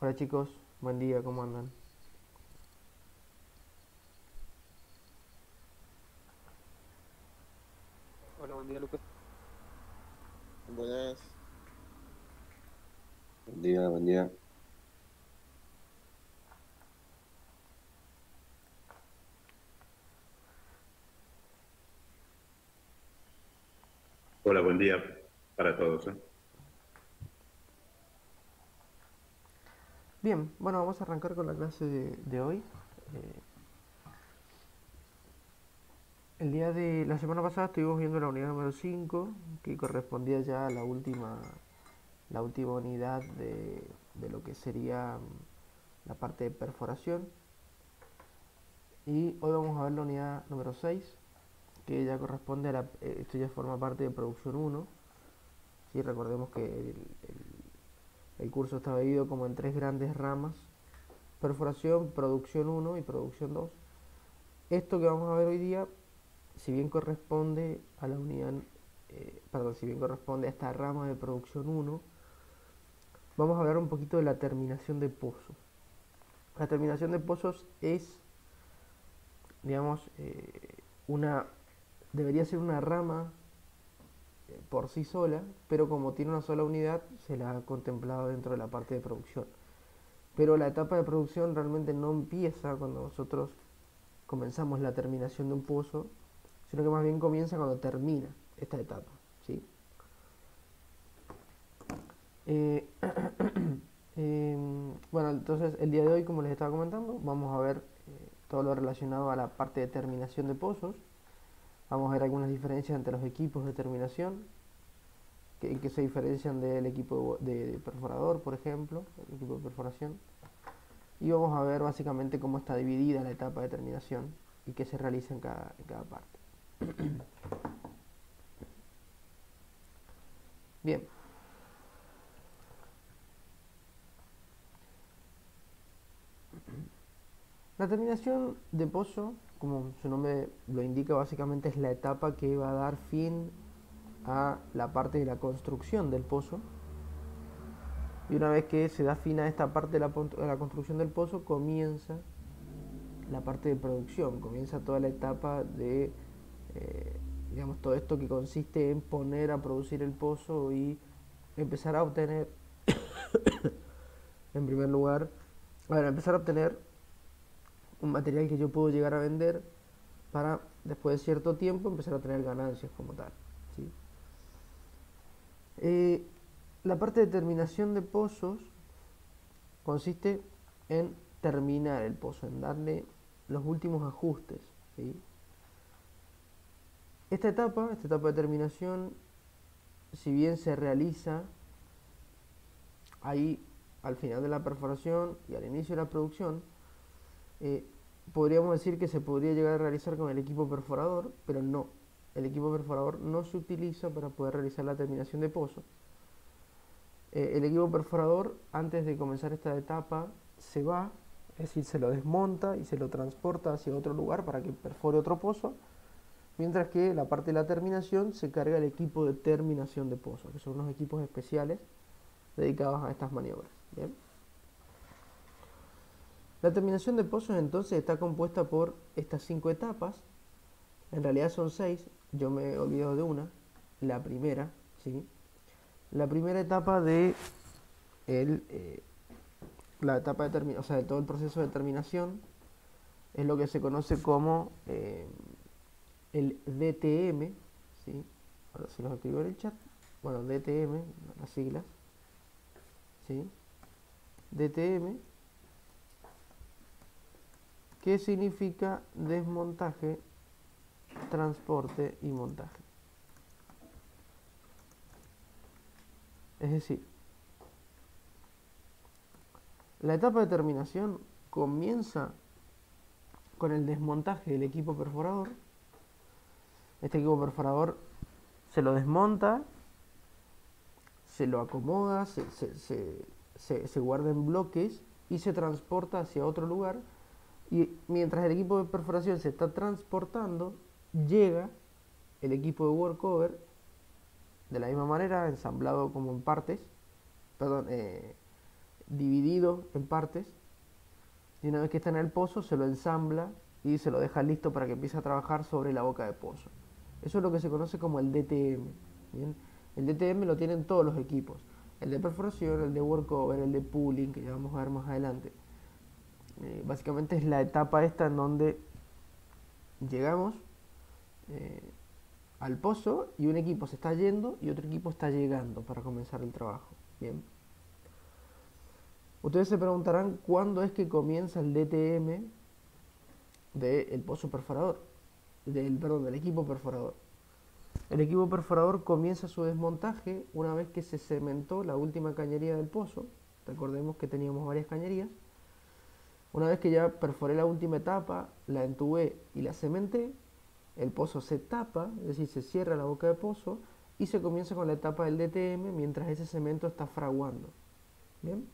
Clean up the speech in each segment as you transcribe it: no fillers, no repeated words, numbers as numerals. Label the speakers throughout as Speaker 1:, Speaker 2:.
Speaker 1: Hola chicos, buen día, ¿cómo andan?
Speaker 2: Hola, buen día, Lucas.
Speaker 3: Buenas. Buen día, buen día.
Speaker 4: Hola, buen día para todos, ¿eh?
Speaker 1: Bien, bueno, vamos a arrancar con la clase de hoy. Eh, el día de la semana pasada estuvimos viendo la unidad número 5, que correspondía ya a la última unidad de lo que sería la parte de perforación. Y hoy vamos a ver la unidad número 6, que ya corresponde a esto ya forma parte de producción uno. Sí, recordemos que el curso está dividido como en tres grandes ramas: perforación, producción uno y producción 2. Esto que vamos a ver hoy día, si bien corresponde a la unidad, perdón, si bien corresponde a esta rama de producción uno, vamos a hablar un poquito de la terminación de pozos. La terminación de pozos es, digamos, debería ser una rama por sí sola, pero como tiene una sola unidad, se la ha contemplado dentro de la parte de producción. Pero la etapa de producción realmente no empieza cuando nosotros comenzamos la terminación de un pozo, sino que más bien comienza cuando termina esta etapa, ¿sí? Eh, bueno, entonces el día de hoy, como les estaba comentando, vamos a ver todo lo relacionado a la parte de terminación de pozos. Vamos a ver algunas diferencias entre los equipos de terminación, que se diferencian del equipo de perforador, por ejemplo, el equipo de perforación. Y vamos a ver básicamente cómo está dividida la etapa de terminación y qué se realiza en cada parte. Bien, la terminación de pozo, como su nombre lo indica, básicamente es la etapa que va a dar fin a la parte de la construcción del pozo. Y una vez que se da fin a esta parte de la construcción del pozo, comienza la parte de producción, comienza toda la etapa de, eh, digamos, todo esto que consiste en poner a producir el pozo y empezar a obtener, en primer lugar, empezar a obtener un material que yo puedo llegar a vender para después de cierto tiempo empezar a tener ganancias como tal, ¿sí? Eh, la parte de terminación de pozos consiste en terminar el pozo, en darle los últimos ajustes, ¿sí? Esta etapa de terminación, si bien se realiza ahí al final de la perforación y al inicio de la producción, eh, podríamos decir que se podría llegar a realizar con el equipo perforador, pero no. El equipo perforador no se utiliza para poder realizar la terminación de pozo. El equipo perforador, antes de comenzar esta etapa, se va, es decir, se lo desmonta y se lo transporta hacia otro lugar para que perfore otro pozo, mientras que la parte de la terminación se carga el equipo de terminación de pozo, que son unos equipos especiales dedicados a estas maniobras. ¿Bien? La terminación de pozos entonces está compuesta por estas 5 etapas. En realidad son 6, yo me he olvidado de una, la primera, ¿sí? La primera etapa de el, la etapa de o sea, de todo el proceso de terminación es lo que se conoce como el DTM, ¿sí? Ahora se los escribo en el chat. Bueno, DTM, las siglas, ¿sí? DTM, que significa desmontaje, transporte y montaje. Es decir, la etapa de terminación comienza con el desmontaje del equipo perforador. Este equipo perforador se lo desmonta, se lo acomoda, se guarda en bloques y se transporta hacia otro lugar. Y mientras el equipo de perforación se está transportando, llega el equipo de workover de la misma manera, ensamblado como en partes, perdón, dividido en partes, y una vez que está en el pozo se lo ensambla y se lo deja listo para que empiece a trabajar sobre la boca de pozo. Eso es lo que se conoce como el DTM. ¿Bien? El DTM lo tienen todos los equipos, el de perforación, el de workover, el de pooling, que ya vamos a ver más adelante. Básicamente es la etapa esta en donde llegamos al pozo y un equipo se está yendo y otro equipo está llegando para comenzar el trabajo. Bien. Ustedes se preguntarán cuándo es que comienza el DTM del pozo perforador, del equipo perforador. El equipo perforador comienza su desmontaje una vez que se cementó la última cañería del pozo. Recordemos que teníamos varias cañerías. Una vez que ya perforé la última etapa, la entubé y la cementé, el pozo se tapa, es decir, se cierra la boca de pozo y se comienza con la etapa del DTM mientras ese cemento está fraguando. ¿Bien?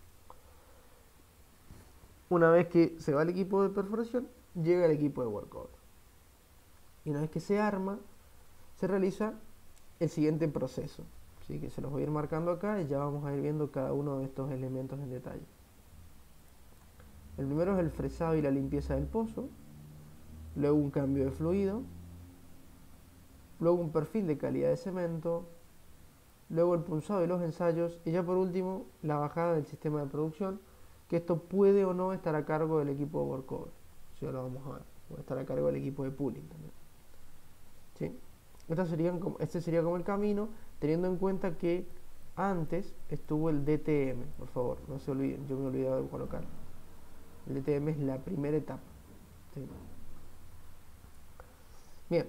Speaker 1: Una vez que se va el equipo de perforación, llega el equipo de workover. Y una vez que se arma, se realiza el siguiente proceso. Así que se los voy a ir marcando acá y ya vamos a ir viendo cada uno de estos elementos en detalle. El primero es el fresado y la limpieza del pozo, luego un cambio de fluido, luego un perfil de calidad de cemento, luego el punzado y los ensayos y ya por último la bajada del sistema de producción, que esto puede o no estar a cargo del equipo de workover. Eso ya lo vamos a ver. Puede estar a cargo del equipo de pooling también. ¿Sí? Este sería como el camino, teniendo en cuenta que antes estuvo el DTM. Por favor, no se olviden, yo me he olvidado de colocar. El DTM es la primera etapa. ¿Sí? Bien.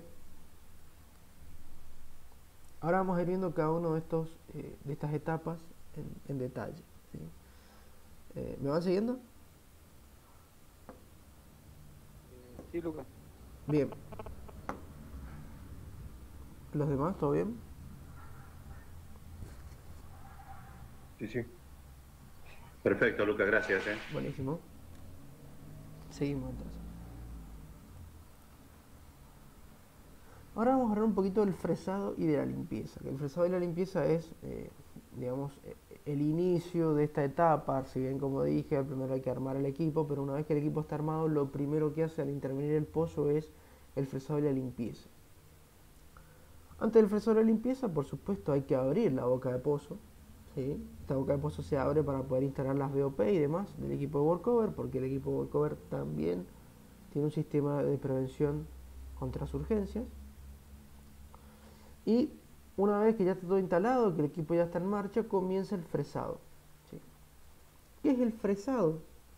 Speaker 1: Ahora vamos a ir viendo cada uno de estas etapas en detalle. ¿Sí? ¿Me van siguiendo?
Speaker 2: Sí, Lucas.
Speaker 1: Bien. ¿Los demás, todo bien?
Speaker 4: Sí, sí. Perfecto, Lucas, gracias.
Speaker 1: Buenísimo. Seguimos entonces. Ahora vamos a hablar un poquito del fresado y de la limpieza. El fresado y la limpieza es, digamos, el inicio de esta etapa. Si bien, como dije, primero hay que armar el equipo, pero una vez que el equipo está armado, lo primero que hace al intervenir el pozo es el fresado y la limpieza. Antes del fresado y la limpieza, por supuesto, hay que abrir la boca de pozo. ¿Sí? Esta boca de pozo se abre para poder instalar las BOP y demás del equipo de workover, porque el equipo de workover también tiene un sistema de prevención contra surgencias. Y una vez que ya está todo instalado, que el equipo ya está en marcha, comienza el fresado. ¿Sí? ¿Qué es el fresado?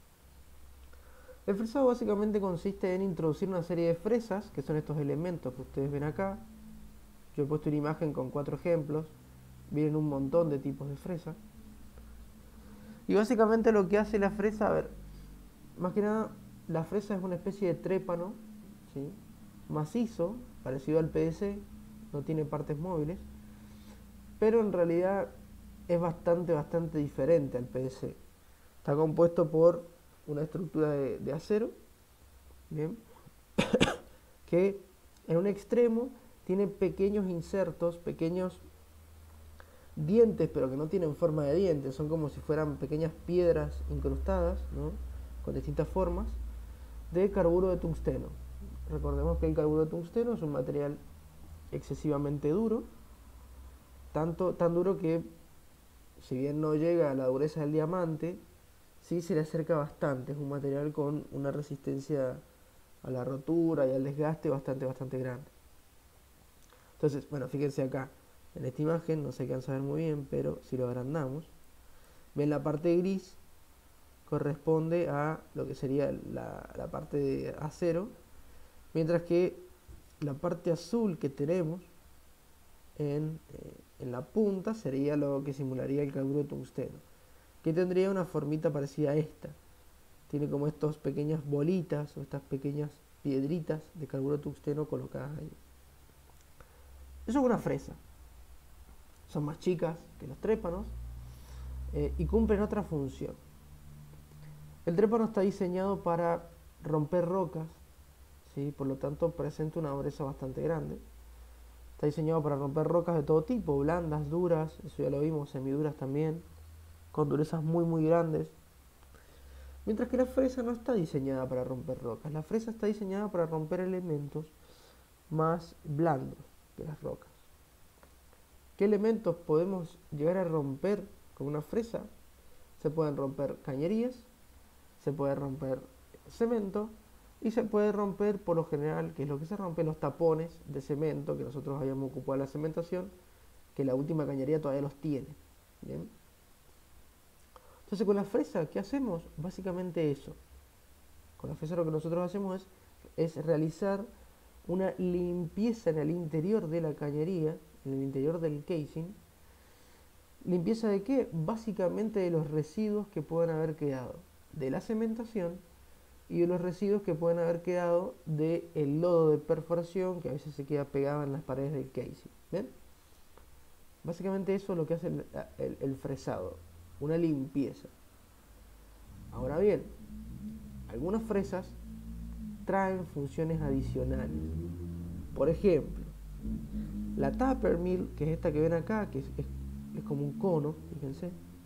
Speaker 1: El fresado básicamente consiste en introducir una serie de fresas, que son estos elementos que ustedes ven acá. Yo he puesto una imagen con 4 ejemplos. Vienen un montón de tipos de fresa. Y básicamente lo que hace la fresa, a ver, más que nada, la fresa es una especie de trépano, ¿sí? Macizo, parecido al PVC, no tiene partes móviles, pero en realidad es bastante diferente al PVC. Está compuesto por una estructura de acero, ¿bien? Que en un extremo tiene pequeños insertos, pequeños dientes, pero que no tienen forma de dientes, son como si fueran pequeñas piedras incrustadas, ¿no? Con distintas formas, de carburo de tungsteno. Recordemos que el carburo de tungsteno es un material excesivamente duro, tan duro que, si bien no llega a la dureza del diamante, sí se le acerca bastante. Es un material con una resistencia a la rotura y al desgaste bastante grande. Entonces, bueno, fíjense acá, en esta imagen, no se alcanza a ver muy bien, pero si lo agrandamos, ven la parte gris corresponde a lo que sería la parte de acero, mientras que la parte azul que tenemos en la punta sería lo que simularía el carburo de tungsteno, que tendría una formita parecida a esta. Tiene como estas pequeñas bolitas o estas pequeñas piedritas de carburo de tungsteno colocadas ahí. Eso es una fresa. Son más chicas que los trépanos y cumplen otra función. El trépano está diseñado para romper rocas, ¿sí? Por lo tanto presenta una dureza bastante grande. Está diseñado para romper rocas de todo tipo, blandas, duras, eso ya lo vimos, semiduras también. con durezas muy muy grandes. Mientras que la fresa no está diseñada para romper rocas. La fresa está diseñada para romper elementos más blandos que las rocas. ¿Qué elementos podemos llegar a romper con una fresa? Se pueden romper cañerías, se puede romper cemento y se puede romper, por lo general, que es lo que se rompe, los tapones de cemento que nosotros habíamos ocupado en la cementación, que la última cañería todavía los tiene. ¿Bien? Entonces con la fresa, ¿qué hacemos? Básicamente eso. Con la fresa lo que nosotros hacemos es realizar una limpieza en el interior de la cañería, en el interior del casing. ¿Limpieza de qué? Básicamente de los residuos que pueden haber quedado de la cementación y de los residuos que pueden haber quedado del lodo de perforación que a veces se queda pegado en las paredes del casing. ¿Ven? Básicamente eso es lo que hace el fresado, una limpieza. Ahora bien, algunas fresas traen funciones adicionales. Por ejemplo, la Tapper Mill, que es esta que ven acá, que es como un cono, fíjense,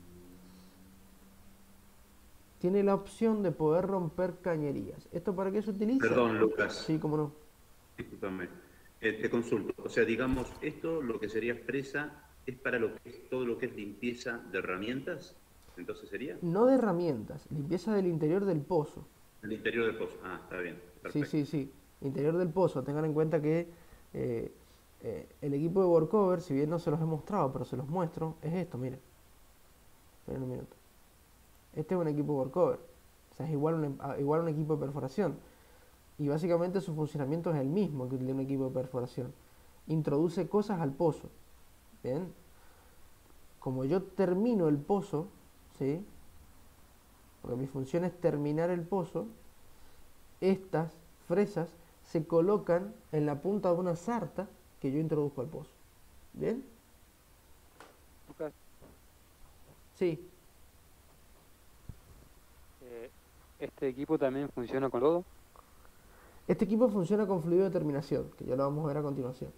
Speaker 1: tiene la opción de poder romper cañerías. ¿Esto para qué se utiliza?
Speaker 4: Perdón, Lucas.
Speaker 1: Sí, cómo no.
Speaker 4: Discúlpame. Te consulto. O sea, digamos, esto, lo que sería fresa, es para lo que es, todo lo que es limpieza de herramientas. Entonces sería
Speaker 1: No de herramientas, limpieza del interior del pozo.
Speaker 4: el interior del pozo. Ah, está bien.
Speaker 1: Sí,
Speaker 4: Perfecto.
Speaker 1: sí. Interior del pozo. Tengan en cuenta que el equipo de workover, si bien no se los he mostrado, pero se los muestro, es esto, miren. Esperen un minuto. Este es un equipo de workover. O sea, es igual a un equipo de perforación. Y básicamente su funcionamiento es el mismo que el de un equipo de perforación. Introduce cosas al pozo. ¿Bien? Como yo termino el pozo, ¿sí? Porque mi función es terminar el pozo, estas fresas se colocan en la punta de una sarta que yo introduzco al pozo. ¿Bien?
Speaker 2: Lucas,
Speaker 1: Sí.
Speaker 2: ¿este equipo también funciona con lodo?
Speaker 1: Este equipo funciona con fluido de terminación, que ya lo vamos a ver a continuación.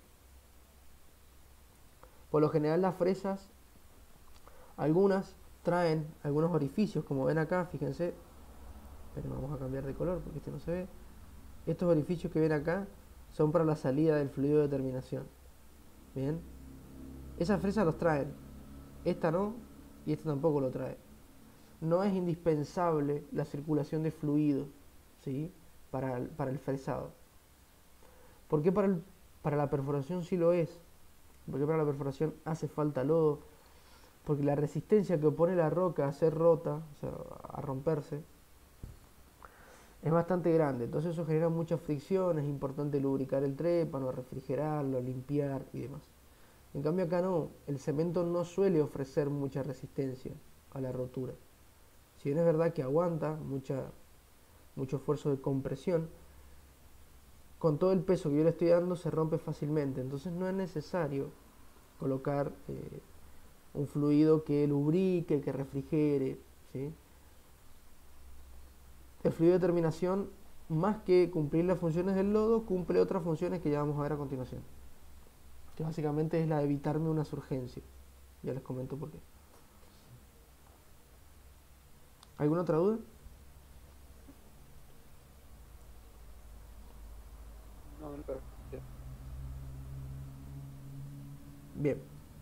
Speaker 1: Por lo general las fresas, algunas traen algunos orificios, como ven acá, fíjense. Pero vamos a cambiar de color porque este no se ve. Estos orificios que ven acá son para la salida del fluido de terminación. Bien. Esas fresas los traen. Esta no y esta tampoco lo trae. No es indispensable la circulación de fluido, ¿sí? para el fresado. ¿Por qué para la perforación sí lo es? Porque para la perforación hace falta lodo. Porque la resistencia que opone la roca a ser rota, o sea, a romperse, es bastante grande. Entonces eso genera mucha fricción. Es importante lubricar el trépano, refrigerarlo, limpiar y demás. En cambio acá no, el cemento no suele ofrecer mucha resistencia a la rotura. Si bien es verdad que aguanta mucho esfuerzo de compresión, con todo el peso que yo le estoy dando se rompe fácilmente. Entonces no es necesario colocar un fluido que lubrique, que refrigere, ¿sí? El fluido de terminación, más que cumplir las funciones del lodo, cumple otras funciones que ya vamos a ver a continuación, que básicamente es la de evitarme una surgencia. Ya les comento por qué. ¿Alguna otra duda?
Speaker 2: No, Lucas.
Speaker 1: Bien.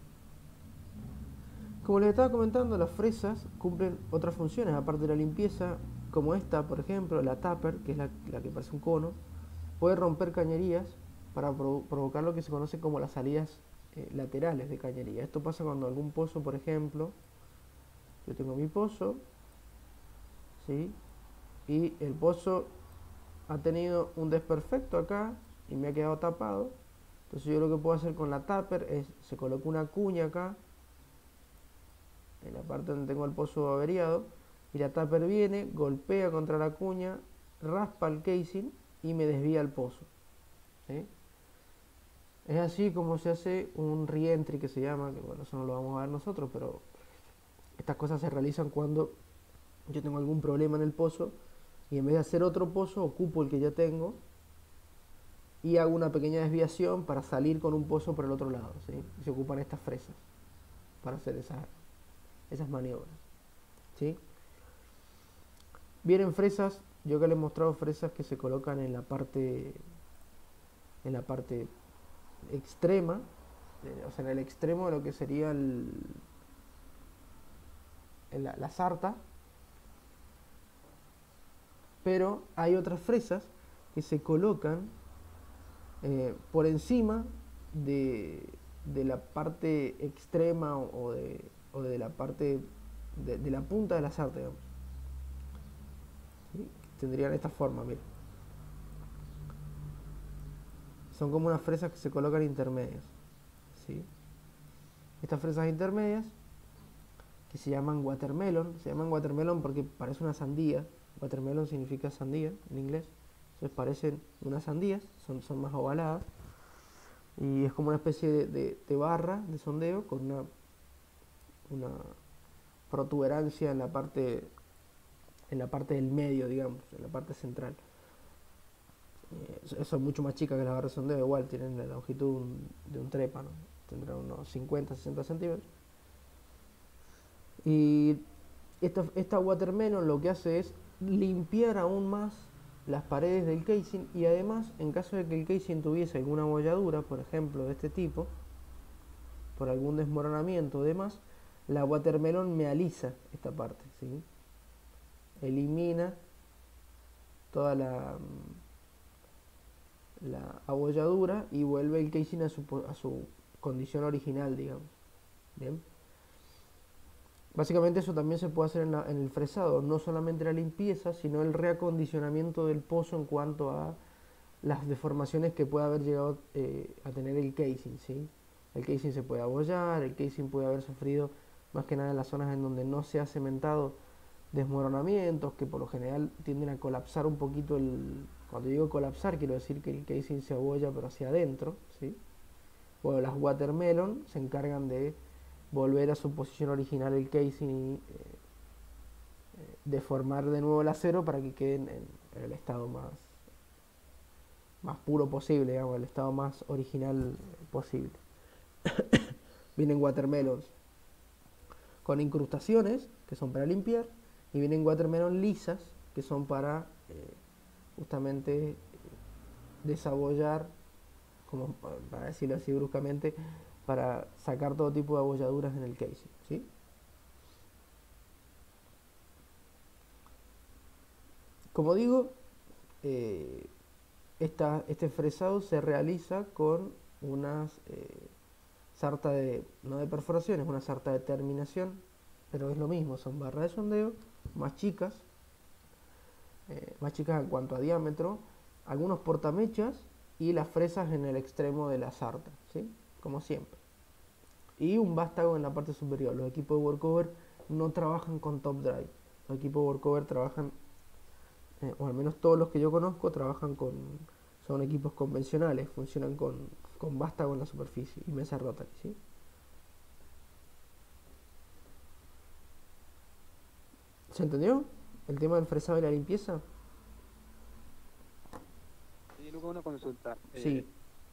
Speaker 1: Como les estaba comentando, las fresas cumplen otras funciones, aparte de la limpieza, como esta, por ejemplo, la Tapper, que es la que parece un cono, puede romper cañerías para provocar lo que se conoce como las salidas laterales de cañería. Esto pasa cuando algún pozo, por ejemplo, yo tengo mi pozo, ¿sí? Y el pozo ha tenido un desperfecto acá y me ha quedado tapado. Entonces yo lo que puedo hacer con la Tapper es, se coloca una cuña acá, en la parte donde tengo el pozo averiado, y la Tapper viene, golpea contra la cuña, raspa el casing y me desvía el pozo, ¿sí? Es así como se hace un reentry, que se llama, que bueno, eso no lo vamos a ver nosotros, pero estas cosas se realizan cuando yo tengo algún problema en el pozo y en vez de hacer otro pozo ocupo el que ya tengo y hago una pequeña desviación para salir con un pozo por el otro lado, ¿sí? Y se ocupan estas fresas para hacer esas maniobras. ¿sí? Vienen fresas, yo que les he mostrado fresas que se colocan en la parte extrema, o sea, en el extremo de lo que sería la sarta, pero hay otras fresas que se colocan por encima de, de la parte extrema o de la parte de la punta de la sarta, digamos. ¿Sí? Tendrían esta forma, mira. Son como unas fresas que se colocan intermedias, ¿sí? Estas fresas intermedias que se llaman watermelon porque parece una sandía. Watermelon significa sandía en inglés. Entonces parecen unas sandías, son más ovaladas. Y es como una especie de barra de sondeo con una protuberancia en la parte del medio, digamos, en la parte central. Son mucho más chicas que las barras de sondeo, igual tienen la longitud de un trépano, tendrán unos 50-60 centímetros. Y esta watermelon lo que hace es limpiar aún más las paredes del casing, y además, en caso de que el casing tuviese alguna bolladura, por ejemplo de este tipo, por algún desmoronamiento o demás, la watermelon me alisa esta parte, ¿sí? Elimina toda la abolladura y vuelve el casing a su condición original, digamos. Bien. Básicamente eso también se puede hacer en el fresado, no solamente la limpieza, sino el reacondicionamiento del pozo en cuanto a las deformaciones que puede haber llegado a tener el casing, ¿sí? El casing se puede abollar, el casing puede haber sufrido, más que nada en las zonas en donde no se ha cementado, desmoronamientos que por lo general tienden a colapsar un poquito cuando digo colapsar quiero decir que el casing se abolla pero hacia adentro, ¿sí? Bueno, las watermelon se encargan de volver a su posición original el casing y deformar de nuevo el acero para que quede en el estado más puro posible, digamos, el estado más original posible. Vienen watermelons con incrustaciones, que son para limpiar, y vienen watermelon lisas, que son para justamente desabollar, como para decirlo así bruscamente, para sacar todo tipo de abolladuras en el casing, ¿sí? Como digo, este fresado se realiza con unas sarta no de perforaciones, una sarta de terminación, pero es lo mismo, son barras de sondeo más chicas en cuanto a diámetro, algunos portamechas y las fresas en el extremo de la sarta, ¿sí? Como siempre. Y un vástago en la parte superior. Los equipos de workover no trabajan con top drive. Los equipos de workover trabajan, o al menos todos los que yo conozco, son equipos convencionales, funcionan con vástago en la superficie y mesa rotary, ¿sí? ¿Se entendió? El tema del fresado y la limpieza.
Speaker 2: Y luego una consulta.
Speaker 1: Sí.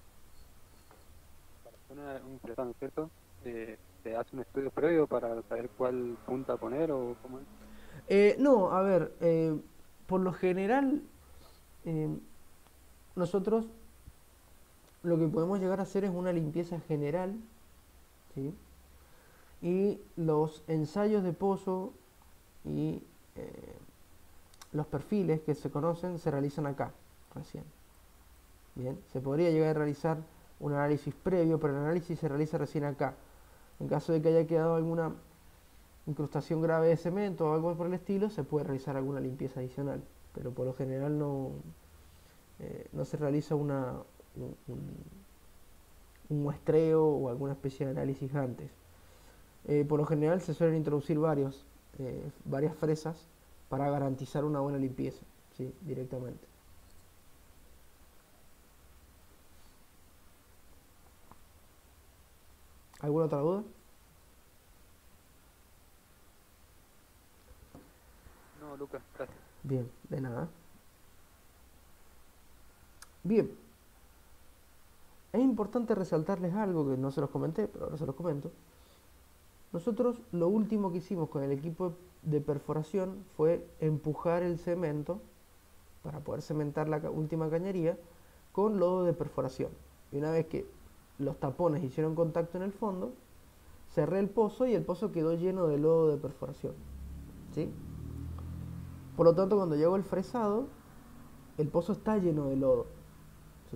Speaker 2: Para hacer un fresado, ¿no es cierto? ¿Se hace un estudio previo para saber cuál punta poner o cómo es?
Speaker 1: No, a ver, por lo general, nosotros lo que podemos llegar a hacer es una limpieza general, ¿sí? Y los ensayos de pozo y los perfiles que se conocen se realizan acá, recién. Bien, se podría llegar a realizar un análisis previo, pero el análisis se realiza recién acá. En caso de que haya quedado alguna incrustación grave de cemento o algo por el estilo, se puede realizar alguna limpieza adicional, pero por lo general no se realiza un muestreo o alguna especie de análisis antes. Por lo general se suelen introducir varias fresas para garantizar una buena limpieza, ¿sí? Directamente. ¿Alguna otra duda?
Speaker 2: No, Lucas, gracias.
Speaker 1: Bien, de nada. Bien, es importante resaltarles algo que no se los comenté, pero ahora se los comento. Nosotros lo último que hicimos con el equipo de perforación fue empujar el cemento para poder cementar la última cañería con lodo de perforación. Y una vez que los tapones hicieron contacto en el fondo, cerré el pozo y el pozo quedó lleno de lodo de perforación, ¿sí? Por lo tanto, cuando llegó el fresado, el pozo está lleno de lodo, ¿sí?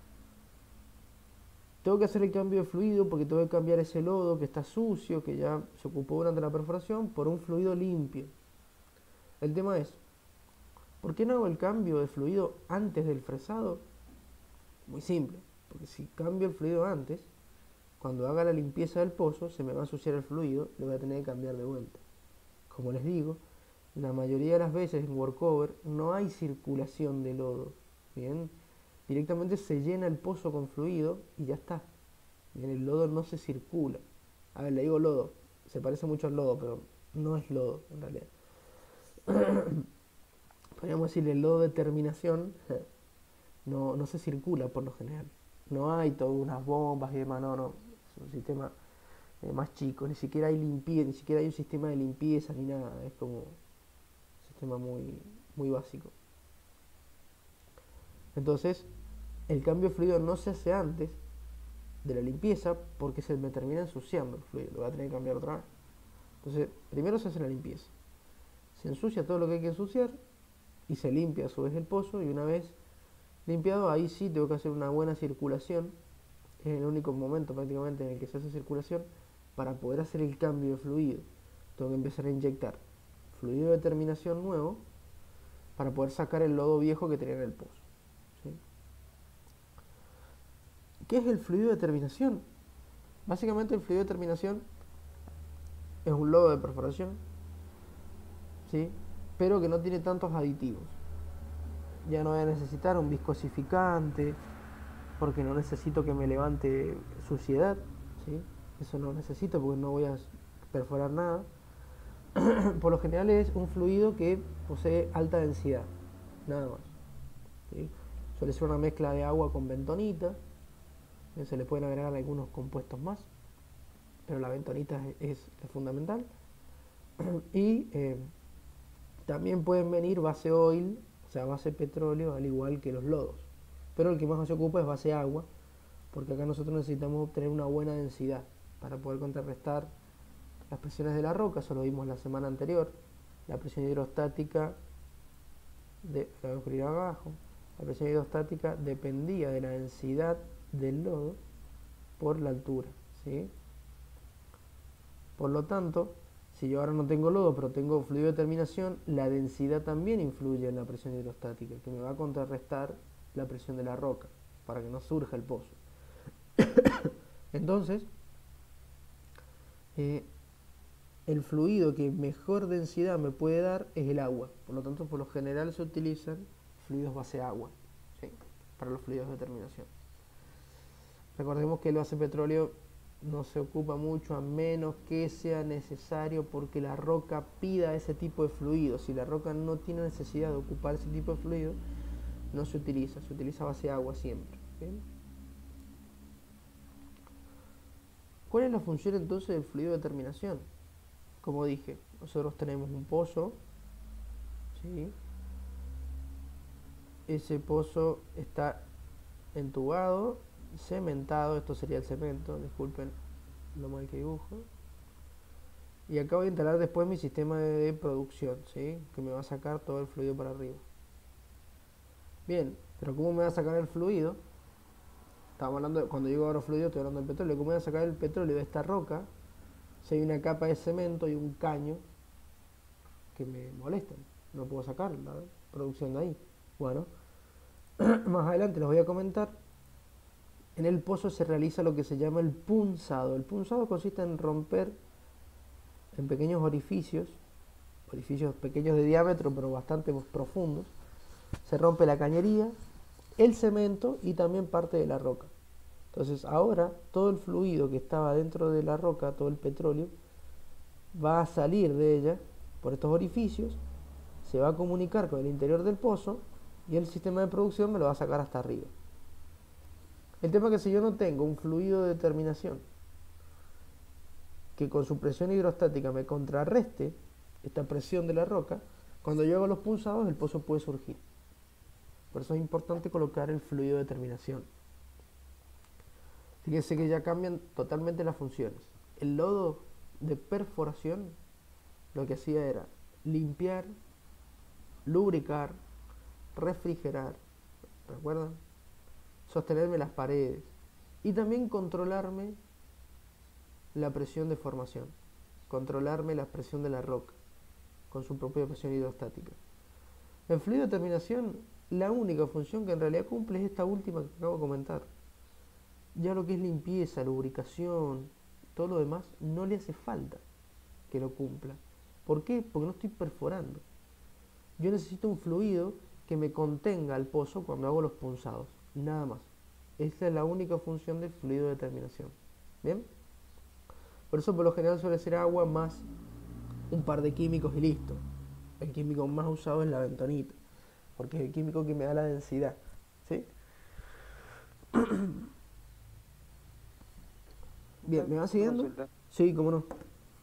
Speaker 1: Tengo que hacer el cambio de fluido porque tengo que cambiar ese lodo que está sucio, que ya se ocupó durante la perforación, por un fluido limpio. El tema es, ¿por qué no hago el cambio de fluido antes del fresado? Muy simple, porque si cambio el fluido antes, cuando haga la limpieza del pozo, se me va a ensuciar el fluido, lo voy a tener que cambiar de vuelta. Como les digo, la mayoría de las veces en workover no hay circulación de lodo, ¿bien? Directamente se llena el pozo con fluido y ya está. Bien, el lodo no se circula. A ver, le digo lodo, se parece mucho al lodo, pero no es lodo en realidad. Podríamos decir el lodo de terminación no se circula por lo general. No hay todas unas bombas y demás, no. Es un sistema más chico, ni siquiera hay limpieza, ni siquiera hay un sistema de limpieza ni nada. Es como un sistema muy básico. Entonces, el cambio de fluido no se hace antes de la limpieza porque se me termina ensuciando el fluido, lo voy a tener que cambiar otra vez. Entonces, primero se hace la limpieza, se ensucia todo lo que hay que ensuciar y se limpia a su vez el pozo, y una vez limpiado, ahí sí tengo que hacer una buena circulación. Es el único momento prácticamente en el que se hace circulación para poder hacer el cambio de fluido. Tengo que empezar a inyectar fluido de terminación nuevo para poder sacar el lodo viejo que tenía en el pozo, ¿sí? ¿Qué es el fluido de terminación? Básicamente el fluido de terminación es un lodo de perforación, ¿sí? Pero que no tiene tantos aditivos. Ya no voy a necesitar un viscosificante porque no necesito que me levante suciedad, ¿sí? Eso no necesito porque no voy a perforar nada. Por lo general es un fluido que posee alta densidad, nada más, ¿sí? Suele ser una mezcla de agua con bentonita. Se le pueden agregar algunos compuestos más, pero la bentonita es fundamental. Y también pueden venir base oil, o sea, base petróleo, al igual que los lodos. Pero el que más se ocupa es base agua, porque acá nosotros necesitamos obtener una buena densidad para poder contrarrestar las presiones de la roca. Eso lo vimos la semana anterior. La presión hidrostática voy a escribir abajo. La presión hidrostática dependía de la densidad del lodo por la altura, ¿sí? Por lo tanto, si yo ahora no tengo lodo, pero tengo fluido de terminación, la densidad también influye en la presión hidrostática, que me va a contrarrestar la presión de la roca, para que no surja el pozo. Entonces, el fluido que mejor densidad me puede dar es el agua. Por lo tanto, por lo general se utilizan fluidos base agua, ¿sí? Para los fluidos de terminación. Recordemos que el base petróleo no se ocupa mucho a menos que sea necesario porque la roca pida ese tipo de fluido. Si la roca no tiene necesidad de ocupar ese tipo de fluido, no se utiliza base agua siempre, ¿bien? ¿Cuál es la función entonces del fluido de terminación? Como dije, nosotros tenemos un pozo, ¿sí? Ese pozo está entubado, cementado, esto sería el cemento, disculpen lo mal que dibujo. Y acá voy a instalar después mi sistema de producción, ¿sí? Que me va a sacar todo el fluido para arriba. Bien, pero ¿cómo me va a sacar el fluido? Estamos hablando, cuando digo ahora fluido, estoy hablando del petróleo. ¿Cómo voy a sacar el petróleo de esta roca si hay una capa de cemento y un caño que me molestan? No puedo sacar la producción de ahí. Bueno, más adelante les voy a comentar. En el pozo se realiza lo que se llama el punzado. El punzado consiste en romper en pequeños orificios pequeños de diámetro pero bastante profundos. Se rompe la cañería, el cemento y también parte de la roca. Entonces ahora todo el fluido que estaba dentro de la roca, todo el petróleo, va a salir de ella por estos orificios, se va a comunicar con el interior del pozo y el sistema de producción me lo va a sacar hasta arriba. El tema es que si yo no tengo un fluido de terminación que con su presión hidrostática me contrarreste esta presión de la roca, cuando yo hago los punzados el pozo puede surgir. Por eso es importante colocar el fluido de terminación. Fíjense que ya cambian totalmente las funciones. El lodo de perforación lo que hacía era limpiar, lubricar, refrigerar, ¿recuerdan? Sostenerme las paredes y también controlarme la presión de formación, controlarme la presión de la roca con su propia presión hidrostática. El fluido de terminación, la única función que en realidad cumple es esta última que acabo de comentar. Ya lo que es limpieza, lubricación, todo lo demás, no le hace falta que lo cumpla. ¿Por qué? Porque no estoy perforando. Yo necesito un fluido que me contenga al pozo cuando hago los punzados, nada más. Esta es la única función del fluido de terminación. ¿Bien? Por eso por lo general suele ser agua más un par de químicos y listo. El químico más usado es la bentonita, porque es el químico que me da la densidad. ¿Sí? Bien, ¿me va siguiendo?
Speaker 2: Consulta.
Speaker 1: Sí, cómo no.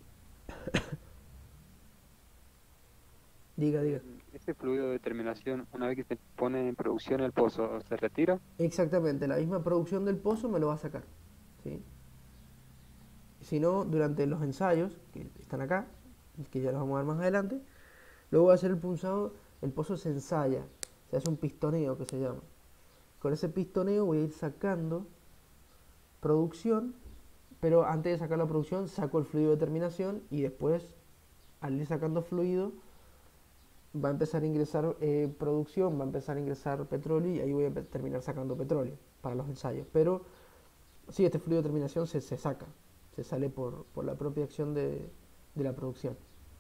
Speaker 1: Diga, diga.
Speaker 2: Ese fluido de terminación, una vez que se pone en producción el pozo, ¿se retira?
Speaker 1: Exactamente, la misma producción del pozo me lo va a sacar. ¿Sí? Si no, durante los ensayos, que están acá, que ya los vamos a ver más adelante, luego va a hacer el punzado, el pozo se ensaya, se hace un pistoneo que se llama. Con ese pistoneo voy a ir sacando producción, pero antes de sacar la producción saco el fluido de terminación y después, al ir sacando fluido, va a empezar a ingresar producción, va a empezar a ingresar petróleo y ahí voy a terminar sacando petróleo para los ensayos. Pero sí, este fluido de terminación se saca, se sale por la propia acción de la producción.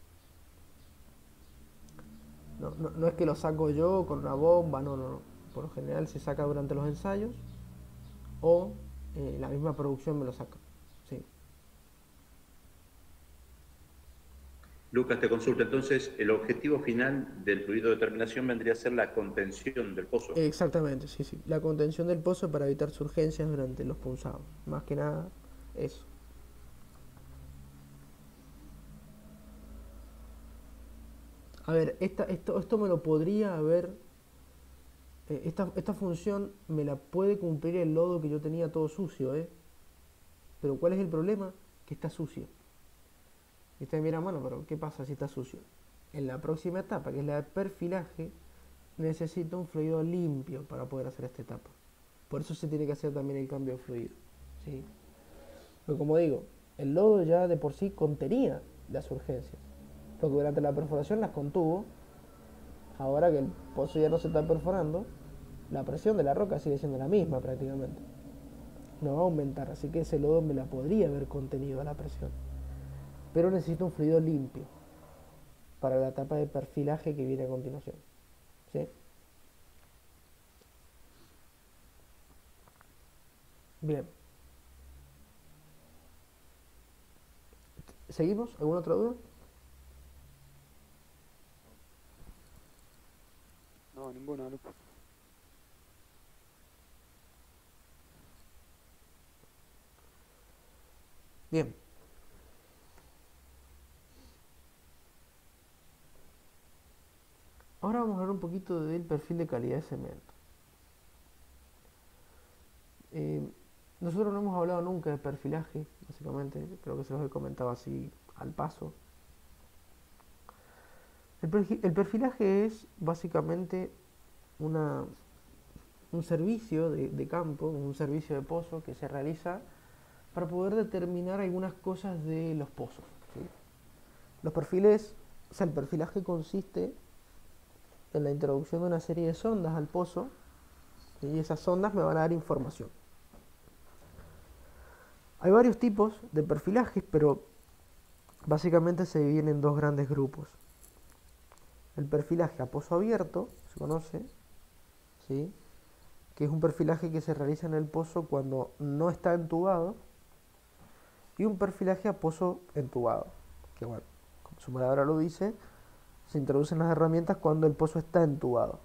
Speaker 1: No es que lo saco yo con una bomba, no. Por lo general se saca durante los ensayos o la misma producción me lo saca. Sí.
Speaker 4: Lucas, te consulta. Entonces, el objetivo final del fluido de terminación vendría a ser la contención del pozo.
Speaker 1: Exactamente, sí. La contención del pozo para evitar surgencias durante los punzados. Más que nada, eso. A ver, esto me lo podría haber... esta función me la puede cumplir el lodo que yo tenía todo sucio, ¿eh? Pero ¿cuál es el problema? Que está sucio. Y usted mira, bueno, pero ¿qué pasa si está sucio? En la próxima etapa, que es la de perfilaje, necesito un fluido limpio para poder hacer esta etapa. Por eso se tiene que hacer también el cambio de fluido, ¿sí? Pero como digo, el lodo ya de por sí contenía las surgencias, porque durante la perforación las contuvo. Ahora que el pozo ya no se está perforando, la presión de la roca sigue siendo la misma prácticamente. No va a aumentar, así que ese lodo me la podría haber contenido a la presión. Pero necesito un fluido limpio para la etapa de perfilaje que viene a continuación. ¿Sí? Bien. ¿Seguimos? ¿Alguna otra duda?
Speaker 2: No, ninguna, Lucas.
Speaker 1: Bien. Ahora vamos a hablar un poquito del perfil de calidad de cemento. Nosotros no hemos hablado nunca de perfilaje, básicamente, creo que se los he comentado así al paso. El perfilaje es básicamente un servicio de campo, un servicio de pozo que se realiza para poder determinar algunas cosas de los pozos, ¿sí? Los perfiles, o sea, el perfilaje consiste en la introducción de una serie de sondas al pozo, ¿sí? Y esas sondas me van a dar información. Hay varios tipos de perfilajes, pero básicamente se dividen en dos grandes grupos. El perfilaje a pozo abierto, se conoce, ¿sí? Que es un perfilaje que se realiza en el pozo cuando no está entubado, y un perfilaje a pozo entubado, que bueno, como su palabra lo dice, se introducen las herramientas cuando el pozo está entubado.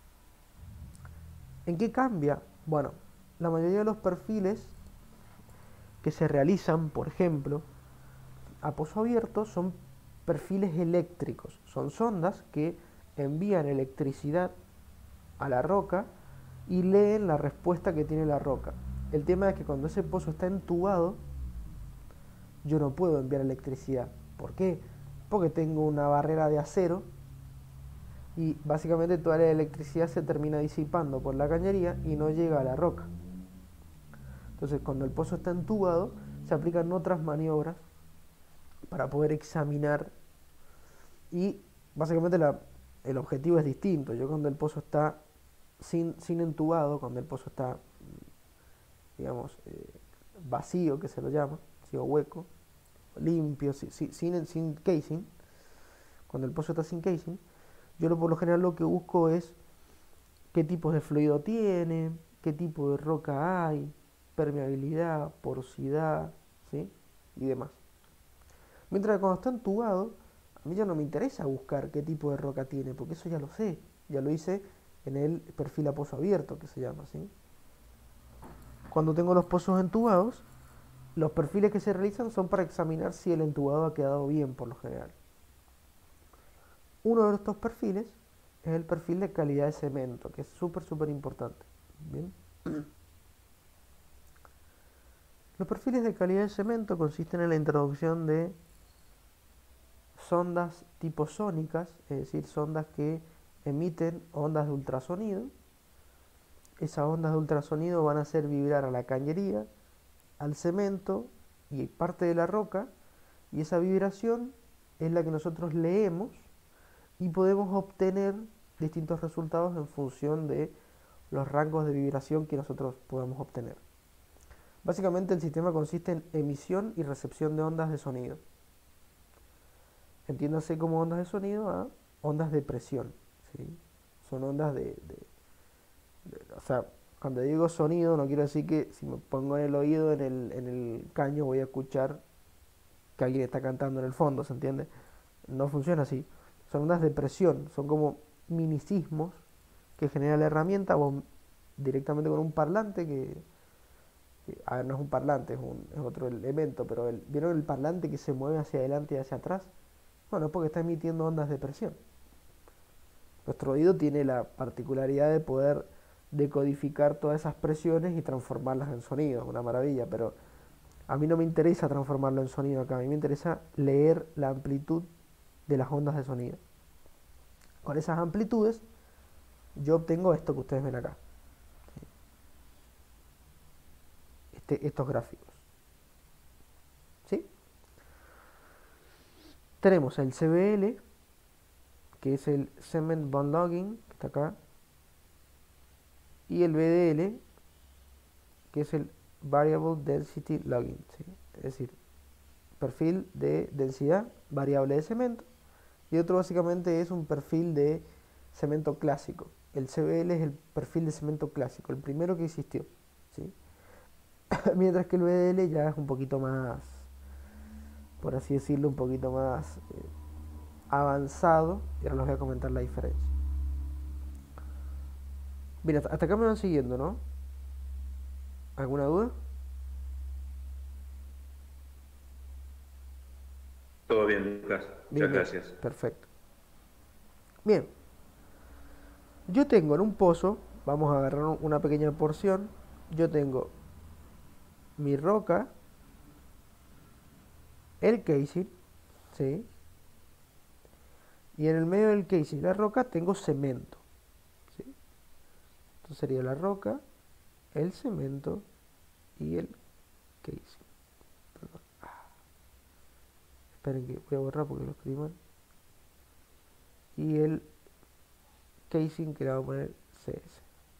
Speaker 1: ¿En qué cambia? Bueno, la mayoría de los perfiles que se realizan, por ejemplo, a pozo abierto son perfiles eléctricos, son sondas que envían electricidad a la roca y leen la respuesta que tiene la roca. El tema es que cuando ese pozo está entubado, yo no puedo enviar electricidad. ¿Por qué? Porque tengo una barrera de acero y básicamente toda la electricidad se termina disipando por la cañería y no llega a la roca. Entonces, cuando el pozo está entubado, se aplican otras maniobras para poder examinar y básicamente el objetivo es distinto. Yo cuando el pozo está sin entubado, cuando el pozo está, digamos, vacío, que se lo llama, vacío hueco, limpio, sin casing, cuando el pozo está sin casing, yo por lo general lo que busco es qué tipos de fluido tiene, qué tipo de roca hay, permeabilidad, porosidad, ¿sí? Y demás. Mientras que cuando está entubado, a mí ya no me interesa buscar qué tipo de roca tiene, porque eso ya lo sé, ya lo hice en el perfil a pozo abierto, que se llama, ¿sí? Cuando tengo los pozos entubados, los perfiles que se realizan son para examinar si el entubado ha quedado bien por lo general. Uno de estos perfiles es el perfil de calidad de cemento, que es súper importante. ¿Bien? Los perfiles de calidad de cemento consisten en la introducción de sondas tipo sónicas, es decir, sondas que emiten ondas de ultrasonido. Esas ondas de ultrasonido van a hacer vibrar a la cañería, al cemento y parte de la roca, y esa vibración es la que nosotros leemos y podemos obtener distintos resultados en función de los rangos de vibración que nosotros podamos obtener. Básicamente el sistema consiste en emisión y recepción de ondas de sonido. Entiéndase como ondas de sonido a ondas de presión, ¿sí? Son ondas o sea, cuando digo sonido no quiero decir que si me pongo en el oído, en el caño, voy a escuchar que alguien está cantando en el fondo, ¿se entiende? No funciona así. Son ondas de presión, son como minisismos que genera la herramienta o directamente con un parlante no es un parlante, es otro elemento, pero ¿vieron el parlante que se mueve hacia adelante y hacia atrás? Bueno, es porque está emitiendo ondas de presión. Nuestro oído tiene la particularidad de poder decodificar todas esas presiones y transformarlas en sonido, una maravilla, pero a mí no me interesa transformarlo en sonido acá, a mí me interesa leer la amplitud de las ondas de sonido. Con esas amplitudes yo obtengo esto que ustedes ven acá, estos gráficos, ¿sí? Tenemos el CBL, que es el Cement Bond Logging, que está acá, y el BDL, que es el Variable Density Logging, ¿sí? Es decir, perfil de densidad variable de cemento, y otro básicamente es un perfil de cemento clásico. El CBL es el perfil de cemento clásico, el primero que existió, ¿sí? Mientras que el BDL ya es un poquito más, por así decirlo, un poquito más avanzado, y ahora les voy a comentar la diferencia. Bien, hasta acá me van siguiendo, ¿no? ¿Alguna duda?
Speaker 4: Todo bien, Lucas.
Speaker 1: Bien,
Speaker 4: Muchas gracias.
Speaker 1: Perfecto. Bien. Yo tengo en un pozo, vamos a agarrar una pequeña porción, yo tengo mi roca, el casing, ¿sí? Y en el medio del casing y la roca tengo cemento, ¿sí? Entonces sería la roca, el cemento y el casing. Perdón. Esperen que voy a borrar porque lo escribí mal. Y el casing que le vamos a poner CS.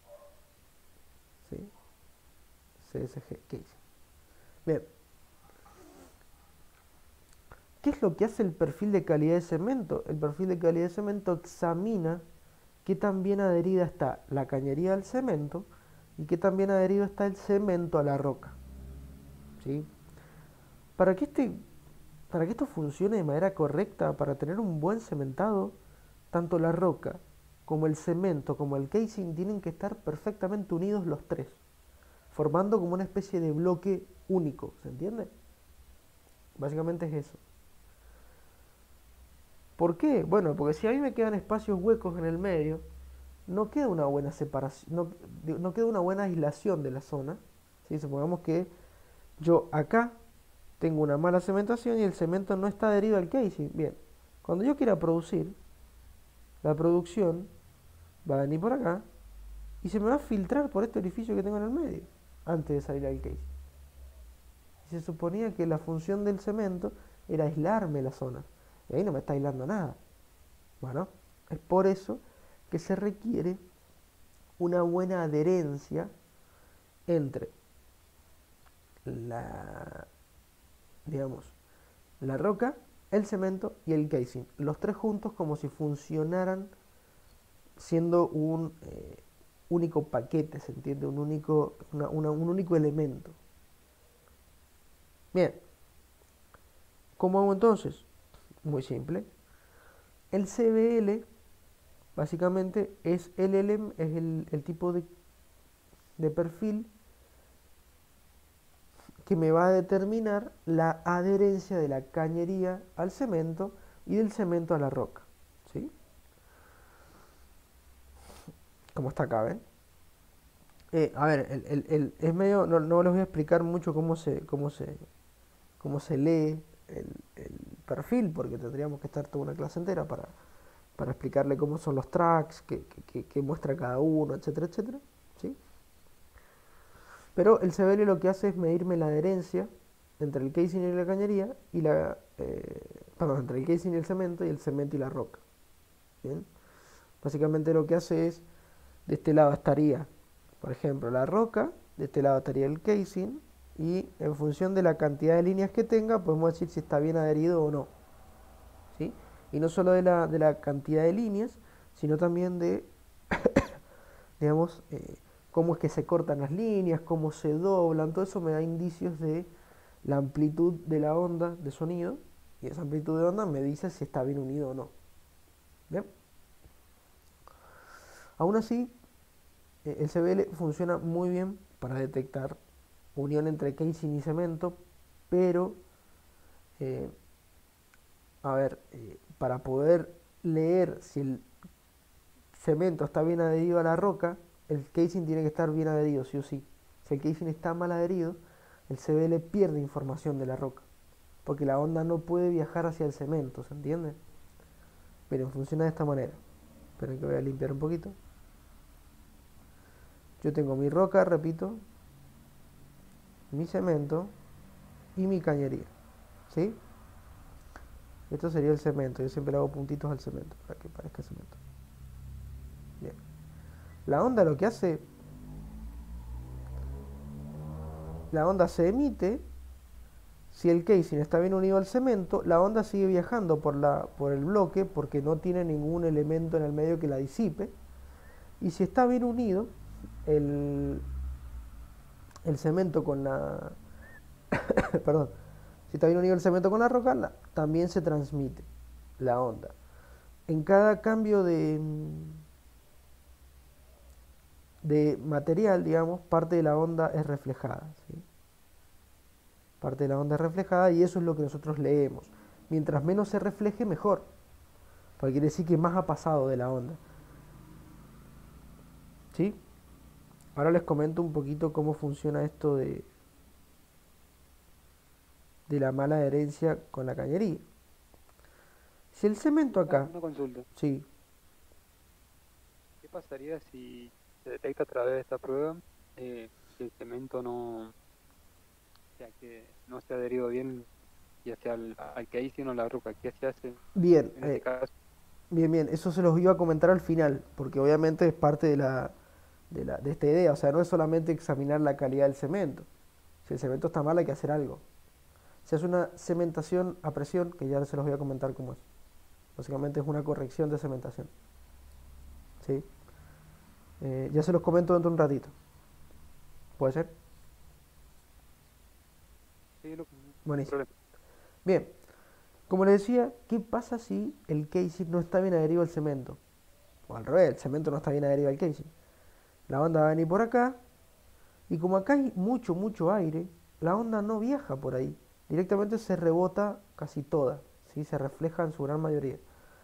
Speaker 1: ¿Sí? CSG casing. Bien. ¿Qué es lo que hace el perfil de calidad de cemento? El perfil de calidad de cemento examina qué tan bien adherida está la cañería al cemento y qué tan bien adherido está el cemento a la roca, ¿sí? Para que esto funcione de manera correcta, para tener un buen cementado, tanto la roca como el cemento como el casing tienen que estar perfectamente unidos los tres, formando como una especie de bloque único, ¿se entiende? Básicamente es eso. ¿Por qué? Bueno, porque si a mí me quedan espacios huecos en el medio, no queda una buena separación, no queda una buena aislación de la zona. ¿Sí? Supongamos que yo acá tengo una mala cementación y el cemento no está adherido al casing. Bien, cuando yo quiera producir, la producción va a venir por acá y se me va a filtrar por este orificio que tengo en el medio antes de salir al casing. Y se suponía que la función del cemento era aislarme la zona. Y ahí no me está aislando nada. Bueno, es por eso que se requiere una buena adherencia entre la, digamos, la roca, el cemento y el casing. Los tres juntos como si funcionaran siendo un único paquete, ¿se entiende? Un único elemento. Bien, ¿cómo hago entonces? Muy simple. El CBL básicamente es el tipo de perfil que me va a determinar la adherencia de la cañería al cemento y del cemento a la roca. ¿Sí? Como está acá, ¿ven? A ver, es medio, no les voy a explicar mucho cómo se lee el perfil, porque tendríamos que estar toda una clase entera para explicarle cómo son los tracks, qué muestra cada uno, etcétera, etcétera. ¿Sí? Pero el CBL lo que hace es medirme la adherencia entre el casing y la cañería, perdón, entre el casing y el cemento y la roca. ¿Bien? Básicamente lo que hace es, de este lado estaría, por ejemplo, la roca, de este lado estaría el casing, y en función de la cantidad de líneas que tenga, podemos decir si está bien adherido o no. ¿Sí? Y no solo de la cantidad de líneas, sino también de, digamos, cómo es que se cortan las líneas, cómo se doblan, todo eso me da indicios de la amplitud de la onda de sonido, y esa amplitud de onda me dice si está bien unido o no. ¿Bien? Aún así, el CBL funciona muy bien para detectar unión entre casing y cemento, pero, para poder leer si el cemento está bien adherido a la roca, el casing tiene que estar bien adherido, sí o sí. Si el casing está mal adherido, el CBL pierde información de la roca, porque la onda no puede viajar hacia el cemento, ¿se entiende? Miren, funciona de esta manera. Esperen que voy a limpiar un poquito. Yo tengo mi roca, repito, mi cemento y mi cañería. ¿Sí? Esto sería el cemento. Yo siempre le hago puntitos al cemento para que parezca cemento. Bien. La onda lo que hace, la onda se emite. Si el casing está bien unido al cemento, la onda sigue viajando por el bloque porque no tiene ningún elemento en el medio que la disipe. Y si está bien unido el cemento con la perdón, si está bien unido el cemento con la roca, también se transmite la onda. En cada cambio de material, digamos, parte de la onda es reflejada, ¿sí? Parte de la onda es reflejada y eso es lo que nosotros leemos. Mientras menos se refleje, mejor, porque quiere decir que más ha pasado de la onda. ¿Sí? Ahora les comento un poquito cómo funciona esto de la mala adherencia con la cañería. Si el cemento acá...
Speaker 2: Una consulta.
Speaker 1: Sí.
Speaker 2: ¿Qué pasaría si se detecta a través de esta prueba que el cemento no, o sea, que no se ha adherido bien y hacia al casing o la roca? ¿Qué se hace
Speaker 1: Bien,
Speaker 2: en este caso?
Speaker 1: bien, eso se los iba a comentar al final, porque obviamente es parte de esta idea, o sea, no es solamente examinar la calidad del cemento. Si el cemento está mal hay que hacer algo. Se hace una cementación a presión, que ya se los voy a comentar cómo es. Básicamente es una corrección de cementación. ¿Sí? Ya se los comento dentro de un ratito. ¿Puede ser?
Speaker 2: Sí,
Speaker 1: Buenísimo. Bien, como les decía, ¿qué pasa si el casing no está bien adherido al cemento? O al revés, el cemento no está bien adherido al casing. La onda va a venir por acá, y como acá hay mucho aire, la onda no viaja por ahí. Directamente se rebota casi toda, ¿sí? Se refleja en su gran mayoría.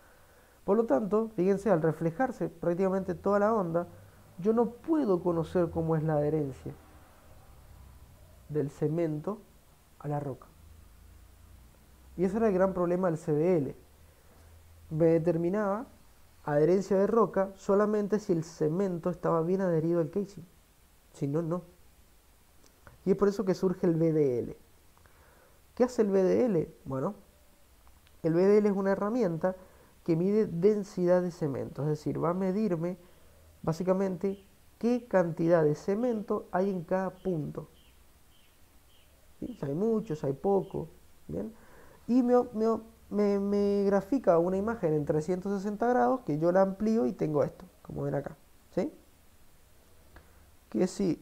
Speaker 1: Por lo tanto, fíjense, al reflejarse prácticamente toda la onda, yo no puedo conocer cómo es la adherencia del cemento a la roca. Y ese era el gran problema del CBL. Me determinaba adherencia de roca solamente si el cemento estaba bien adherido al casing. Si no, no. Y es por eso que surge el VDL. ¿Qué hace el VDL? Bueno, el VDL es una herramienta que mide densidad de cemento, es decir, va a medirme básicamente qué cantidad de cemento hay en cada punto. ¿Sí? Si hay mucho, si hay poco, ¿bien? Y me grafica una imagen en 360 grados que yo la amplío y tengo esto, como ven acá, ¿sí? Que si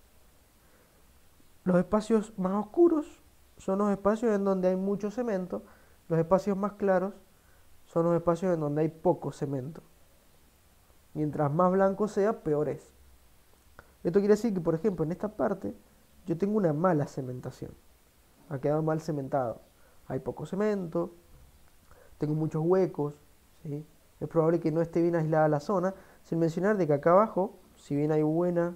Speaker 1: los espacios más oscuros son los espacios en donde hay mucho cemento, los espacios más claros son los espacios en donde hay poco cemento. Mientras más blanco sea, peor es. Esto quiere decir que, por ejemplo, en esta parte yo tengo una mala cementación. Ha quedado mal cementado. Hay poco cemento, tengo muchos huecos, ¿sí? Es probable que no esté bien aislada la zona, sin mencionar de que acá abajo, si bien hay una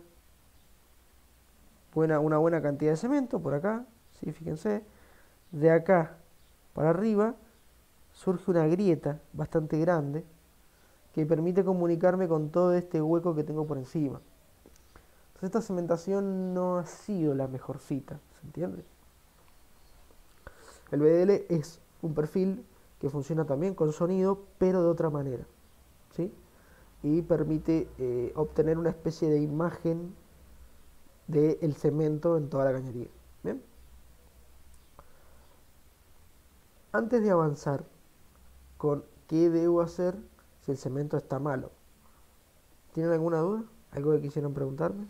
Speaker 1: buena cantidad de cemento, por acá, ¿sí? Fíjense, de acá para arriba surge una grieta bastante grande que permite comunicarme con todo este hueco que tengo por encima. Entonces esta cementación no ha sido la mejorcita, ¿se entiende? El BDL es un perfil que funciona también con sonido, pero de otra manera, ¿sí? Y permite obtener una especie de imagen del cemento en toda la cañería. ¿Bien? Antes de avanzar con qué debo hacer si el cemento está malo, ¿tienen alguna duda? ¿Algo que quisieran preguntarme?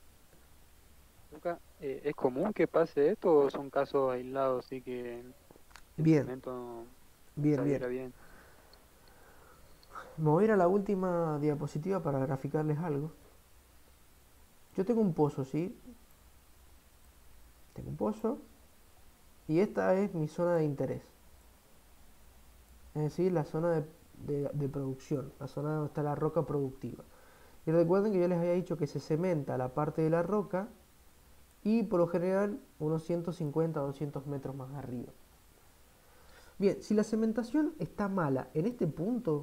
Speaker 2: Luca, ¿es común que pase esto o son casos aislados así que el
Speaker 1: Bien,
Speaker 2: cemento no se
Speaker 1: bien.
Speaker 2: adhiera bien?
Speaker 1: Me voy a ir a la última diapositiva para graficarles algo. Yo tengo un pozo, ¿sí? Tengo un pozo y esta es mi zona de interés. Es decir, la zona de producción, la zona donde está la roca productiva. Y recuerden que yo les había dicho que se cementa la parte de la roca y por lo general unos 150 o 200 metros más arriba. Bien, si la cementación está mala en este punto,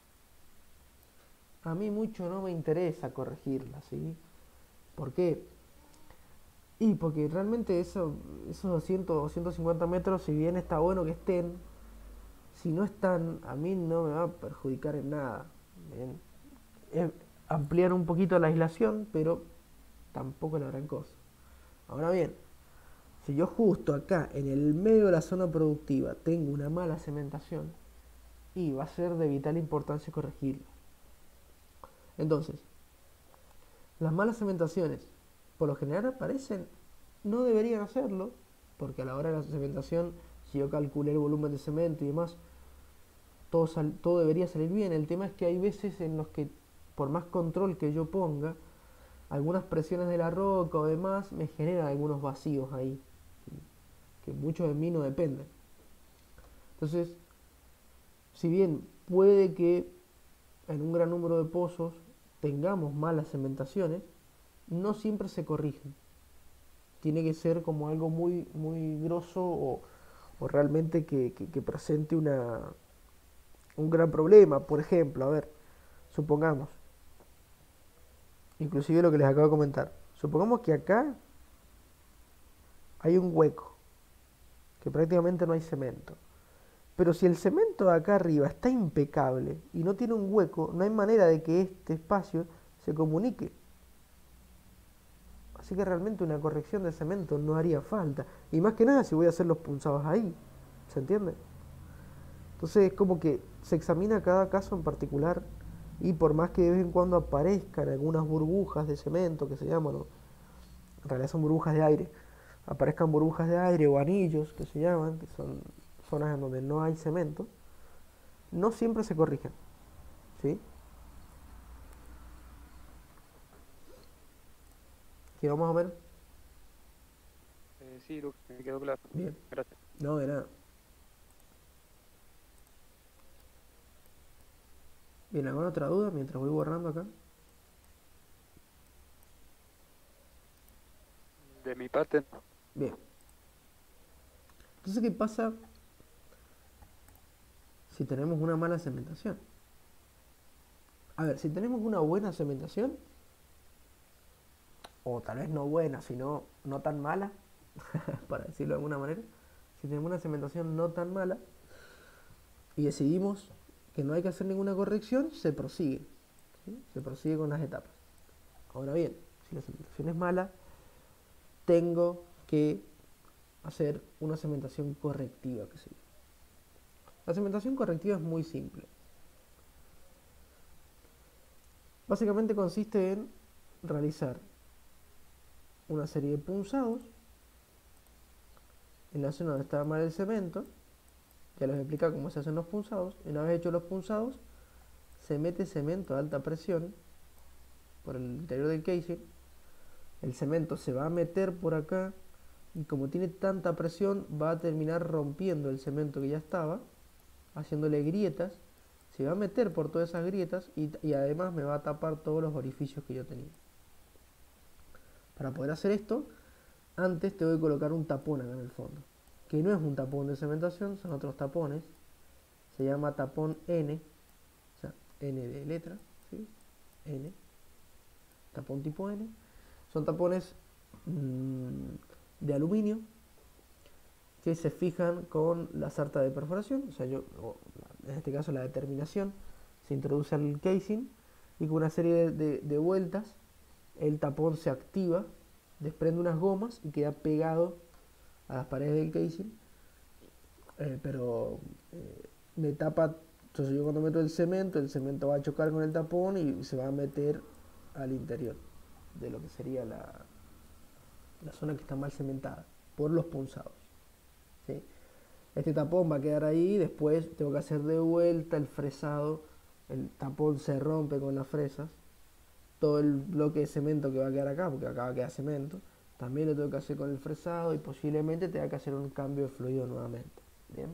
Speaker 1: a mí mucho no me interesa corregirla, ¿sí? ¿Por qué? Y porque realmente esos 200 o 150 metros, si bien está bueno que estén, si no están, a mí no me va a perjudicar en nada. ¿Bien? Es ampliar un poquito la aislación, pero tampoco es la gran cosa. Ahora bien, si yo justo acá, en el medio de la zona productiva, tengo una mala cementación, y va a ser de vital importancia corregirlo. Entonces, las malas cementaciones, por lo general aparecen, no deberían hacerlo, porque a la hora de la cementación, si yo calculé el volumen de cemento y demás, todo debería salir bien. El tema es que hay veces en los que, por más control que yo ponga, algunas presiones de la roca o demás me generan algunos vacíos ahí, que mucho de mí no dependen. Entonces, si bien puede que en un gran número de pozos tengamos malas cementaciones, no siempre se corrigen. Tiene que ser como algo muy grosso o realmente que presente un gran problema. Por ejemplo, a ver, supongamos, inclusive lo que les acabo de comentar, supongamos que acá hay un hueco, que prácticamente no hay cemento. Pero si el cemento de acá arriba está impecable y no tiene un hueco, no hay manera de que este espacio se comunique. Así que realmente una corrección de cemento no haría falta. Y más que nada si voy a hacer los punzados ahí. ¿Se entiende? Entonces es como que se examina cada caso en particular y por más que de vez en cuando aparezcan algunas burbujas de cemento que se llaman, ¿no? En realidad son burbujas de aire, aparezcan burbujas de aire o anillos que se llaman, que son zonas en donde no hay cemento, no siempre se corrigen, ¿sí? ¿Quedó más o menos?
Speaker 2: Sí, Luca, me quedó claro.
Speaker 1: Bien.
Speaker 2: Gracias.
Speaker 1: No, de nada. Bien, ¿alguna otra duda mientras voy borrando acá?
Speaker 2: De mi parte, no.
Speaker 1: Bien. Entonces, ¿qué pasa si tenemos una mala cementación? A ver, si tenemos una buena cementación, o tal vez no buena, sino no tan mala, para decirlo de alguna manera, si tenemos una cementación no tan mala y decidimos que no hay que hacer ninguna corrección, se prosigue, ¿sí? Se prosigue con las etapas. Ahora bien, si la cementación es mala, tengo que hacer una cementación correctiva, que se llama. La cementación correctiva es muy simple. Básicamente consiste en realizar una serie de punzados en la zona donde está mal el cemento. Ya les voy a explicar cómo se hacen los punzados. Y una vez hechos los punzados, se mete cemento a alta presión por el interior del casing. El cemento se va a meter por acá y como tiene tanta presión va a terminar rompiendo el cemento que ya estaba, haciéndole grietas. Se va a meter por todas esas grietas y además me va a tapar todos los orificios que yo tenía. Para poder hacer esto, antes tengo que colocar un tapón acá en el fondo, que no es un tapón de cementación, son otros tapones. Se llama tapón N, o sea, N de letra, ¿sí? N, tapón tipo N. Son tapones de aluminio que se fijan con la sarta de perforación, o sea, en este caso la determinación, se introduce al casing y con una serie de vueltas el tapón se activa, desprende unas gomas y queda pegado a las paredes del casing, pero me tapa. Entonces yo cuando meto el cemento va a chocar con el tapón y se va a meter al interior de lo que sería la zona que está mal cementada por los punzados, ¿sí? Este tapón va a quedar ahí, después tengo que hacer de vuelta el fresado, el tapón se rompe con las fresas, todo el bloque de cemento que va a quedar acá, porque acá va a quedar cemento, también lo tengo que hacer con el fresado y posiblemente tenga que hacer un cambio de fluido nuevamente. Bien.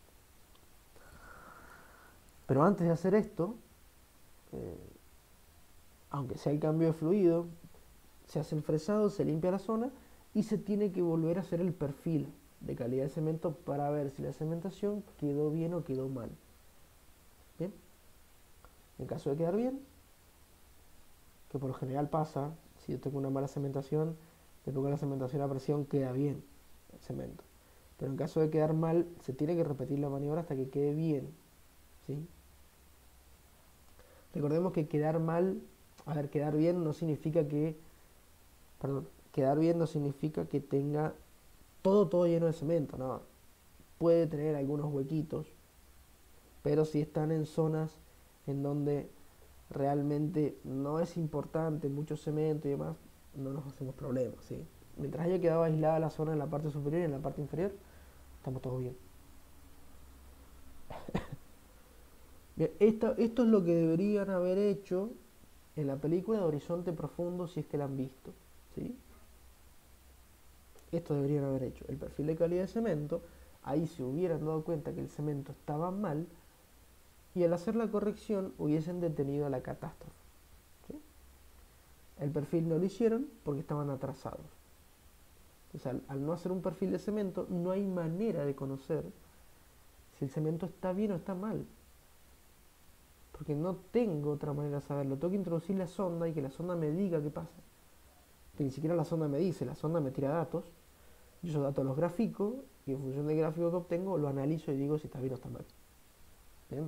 Speaker 1: Pero antes de hacer esto, eh, aunque sea el cambio de fluido, se hace el fresado, se limpia la zona y se tiene que volver a hacer el perfil de calidad de cemento para ver si la cementación quedó bien o quedó mal. Bien. En caso de quedar bien, que por lo general pasa, si yo tengo una mala cementación, le pongo la cementación a presión, queda bien el cemento. Pero en caso de quedar mal, se tiene que repetir la maniobra hasta que quede bien, ¿sí? Recordemos que quedar mal, a ver, quedar bien no significa que, perdón, quedar bien no significa que tenga todo lleno de cemento, no. Puede tener algunos huequitos, pero si están en zonas en donde realmente no es importante mucho cemento y demás, no nos hacemos problemas, ¿sí? Mientras haya quedado aislada la zona en la parte superior y en la parte inferior, estamos todos bien. Bien, esto es lo que deberían haber hecho en la película de Horizonte Profundo si es que la han visto, ¿sí? Esto deberían haber hecho. El perfil de calidad de cemento, ahí se hubieran dado cuenta que el cemento estaba mal y al hacer la corrección hubiesen detenido la catástrofe, ¿sí? El perfil no lo hicieron porque estaban atrasados. Entonces, al no hacer un perfil de cemento, no hay manera de conocer si el cemento está bien o está mal. Porque no tengo otra manera de saberlo. Tengo que introducir la sonda y que la sonda me diga qué pasa. Que ni siquiera la sonda me dice, la sonda me tira datos. Yo esos datos los grafico y en función del gráfico que obtengo lo analizo y digo si está bien o está mal. Bien.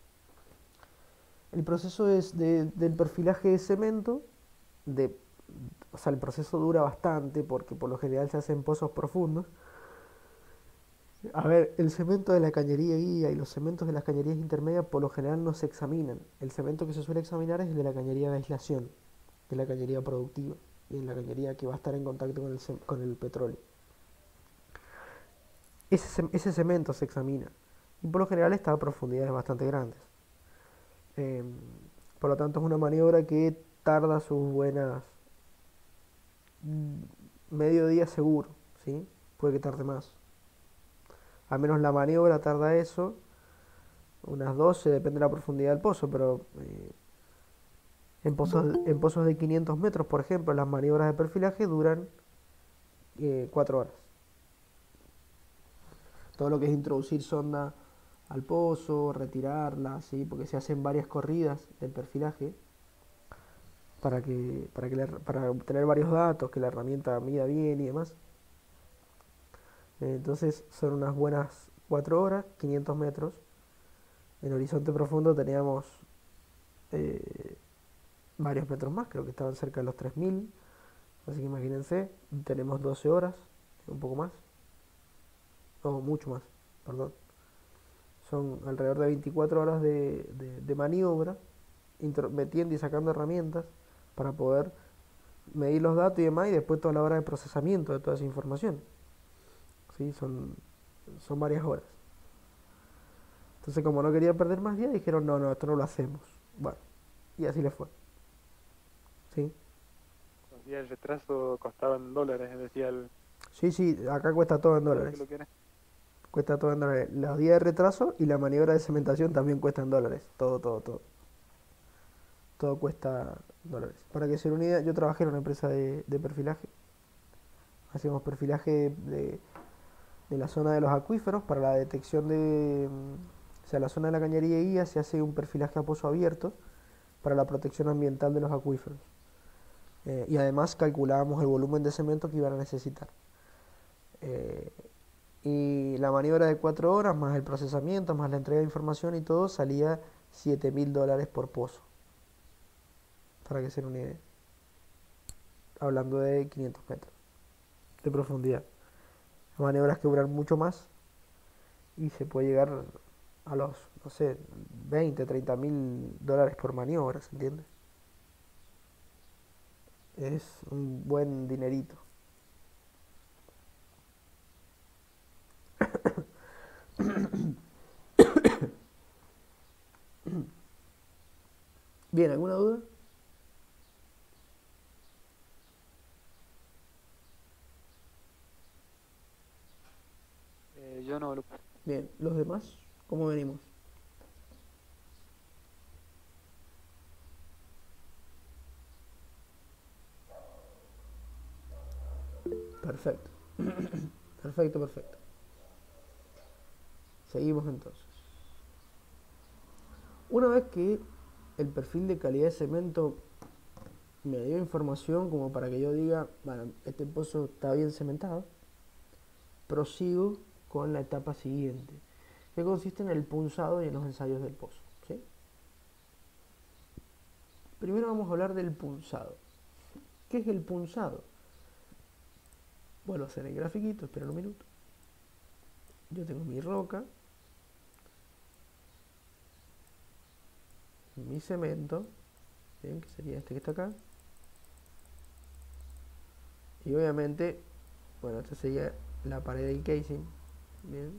Speaker 1: El proceso del perfilaje de cemento, o sea, el proceso dura bastante porque por lo general se hacen pozos profundos. A ver, el cemento de la cañería guía y los cementos de las cañerías intermedias por lo general no se examinan. El cemento que se suele examinar es el de la cañería de aislación, de la cañería productiva y de la cañería que va a estar en contacto con el petróleo. Ese cemento se examina y por lo general está a profundidades bastante grandes. Eh, por lo tanto es una maniobra que tarda sus buenas medio día seguro, ¿sí? Puede que tarde más. Al menos la maniobra tarda eso unas 12, depende de la profundidad del pozo, pero en pozos de 500 metros, por ejemplo, las maniobras de perfilaje duran 4 horas. Todo lo que es introducir sonda al pozo, retirarla, ¿sí? Porque se hacen varias corridas del perfilaje para obtener varios datos, que la herramienta mida bien y demás. Entonces son unas buenas 4 horas, 500 metros. En horizonte profundo teníamos eh, varios metros más, creo que estaban cerca de los 3000. Así que imagínense, tenemos 12 horas, un poco más, o mucho más, perdón. Son alrededor de 24 horas de maniobra, metiendo y sacando herramientas para poder medir los datos y demás, y después toda la hora de procesamiento de toda esa información. ¿Sí? Son varias horas. Entonces, como no querían perder más días, dijeron, no, no, esto no lo hacemos. Bueno, y así les fue. ¿Sí?
Speaker 2: Los días de retraso costaban dólares, decía el
Speaker 1: Sí, sí, acá cuesta todo en
Speaker 2: creo que
Speaker 1: dólares.
Speaker 2: lo que era.
Speaker 1: Cuesta todo en dólares. Los días de retraso y la maniobra de cementación también cuestan dólares. Todo, todo, todo. Todo cuesta dólares. Para que se den una idea, yo trabajé en una empresa de perfilaje. Hacíamos perfilaje de la zona de los acuíferos para la detección de... O sea, la zona de la cañería y guía se hace un perfilaje a pozo abierto para la protección ambiental de los acuíferos. Y además calculábamos el volumen de cemento que iban a necesitar. Eh, y la maniobra de 4 horas, más el procesamiento, más la entrega de información y todo, salía $7000 por pozo. Para que se den una idea. Hablando de 500 metros de profundidad. Maniobras que duran mucho más y se puede llegar a los, no sé, 20, $30.000 por maniobra, ¿se entiende? Es un buen dinerito. Bien, ¿alguna duda?
Speaker 2: Yo no lo...
Speaker 1: Bien, ¿los demás? ¿Cómo venimos? Perfecto. Perfecto, perfecto. Seguimos entonces. Una vez que el perfil de calidad de cemento me dio información como para que yo diga, bueno, este pozo está bien cementado, prosigo con la etapa siguiente, que consiste en el punzado y en los ensayos del pozo. ¿Sí? Primero vamos a hablar del punzado. ¿Qué es el punzado? Vuelvo a hacer el grafiquito, esperen un minuto. Yo tengo mi roca, mi cemento, ¿bien? Que sería este que está acá. Y obviamente, bueno, esta sería la pared del casing, ¿bien?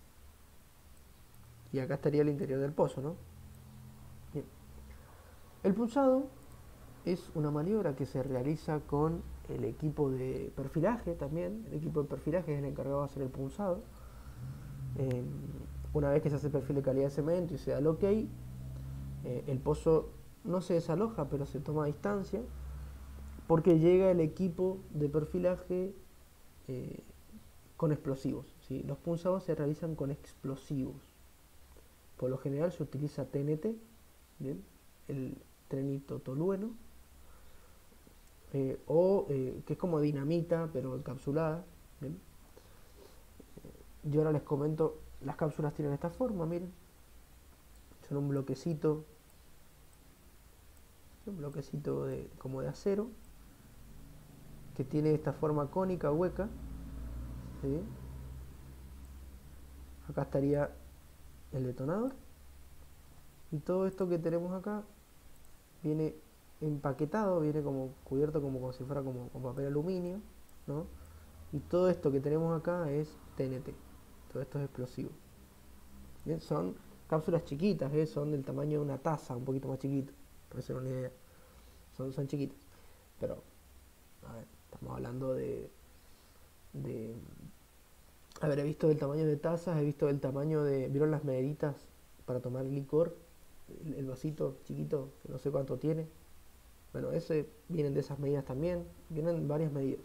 Speaker 1: Y acá estaría el interior del pozo, ¿no? Bien. El punzado es una maniobra que se realiza con el equipo de perfilaje también. El equipo de perfilaje es el encargado de hacer el punzado. Eh, una vez que se hace el perfil de calidad de cemento y se da el ok, el pozo no se desaloja, pero se toma a distancia porque llega el equipo de perfilaje eh, con explosivos. ¿Sí? Los punzados se realizan con explosivos. Por lo general se utiliza TNT, ¿bien? El trenito tolueno, que es como dinamita pero encapsulada. ¿Bien? Yo ahora les comento, las cápsulas tienen esta forma, miren, son un bloquecito como de acero, que tiene esta forma cónica hueca, ¿sí? Acá estaría el detonador, y todo esto que tenemos acá viene empaquetado, viene como cubierto como si fuera como con papel aluminio, ¿no? Y todo esto que tenemos acá es TNT, todo esto es explosivo. Bien, son cápsulas chiquitas, son del tamaño de una taza, un poquito más chiquito, para hacer una idea. Son chiquitas, pero a ver, estamos hablando de... A ver, he visto del tamaño de tazas, he visto del tamaño de... ¿Vieron las mederitas para tomar licor, el vasito chiquito, que no sé cuánto tiene. Bueno, ese vienen de esas medidas también, vienen varias medidas.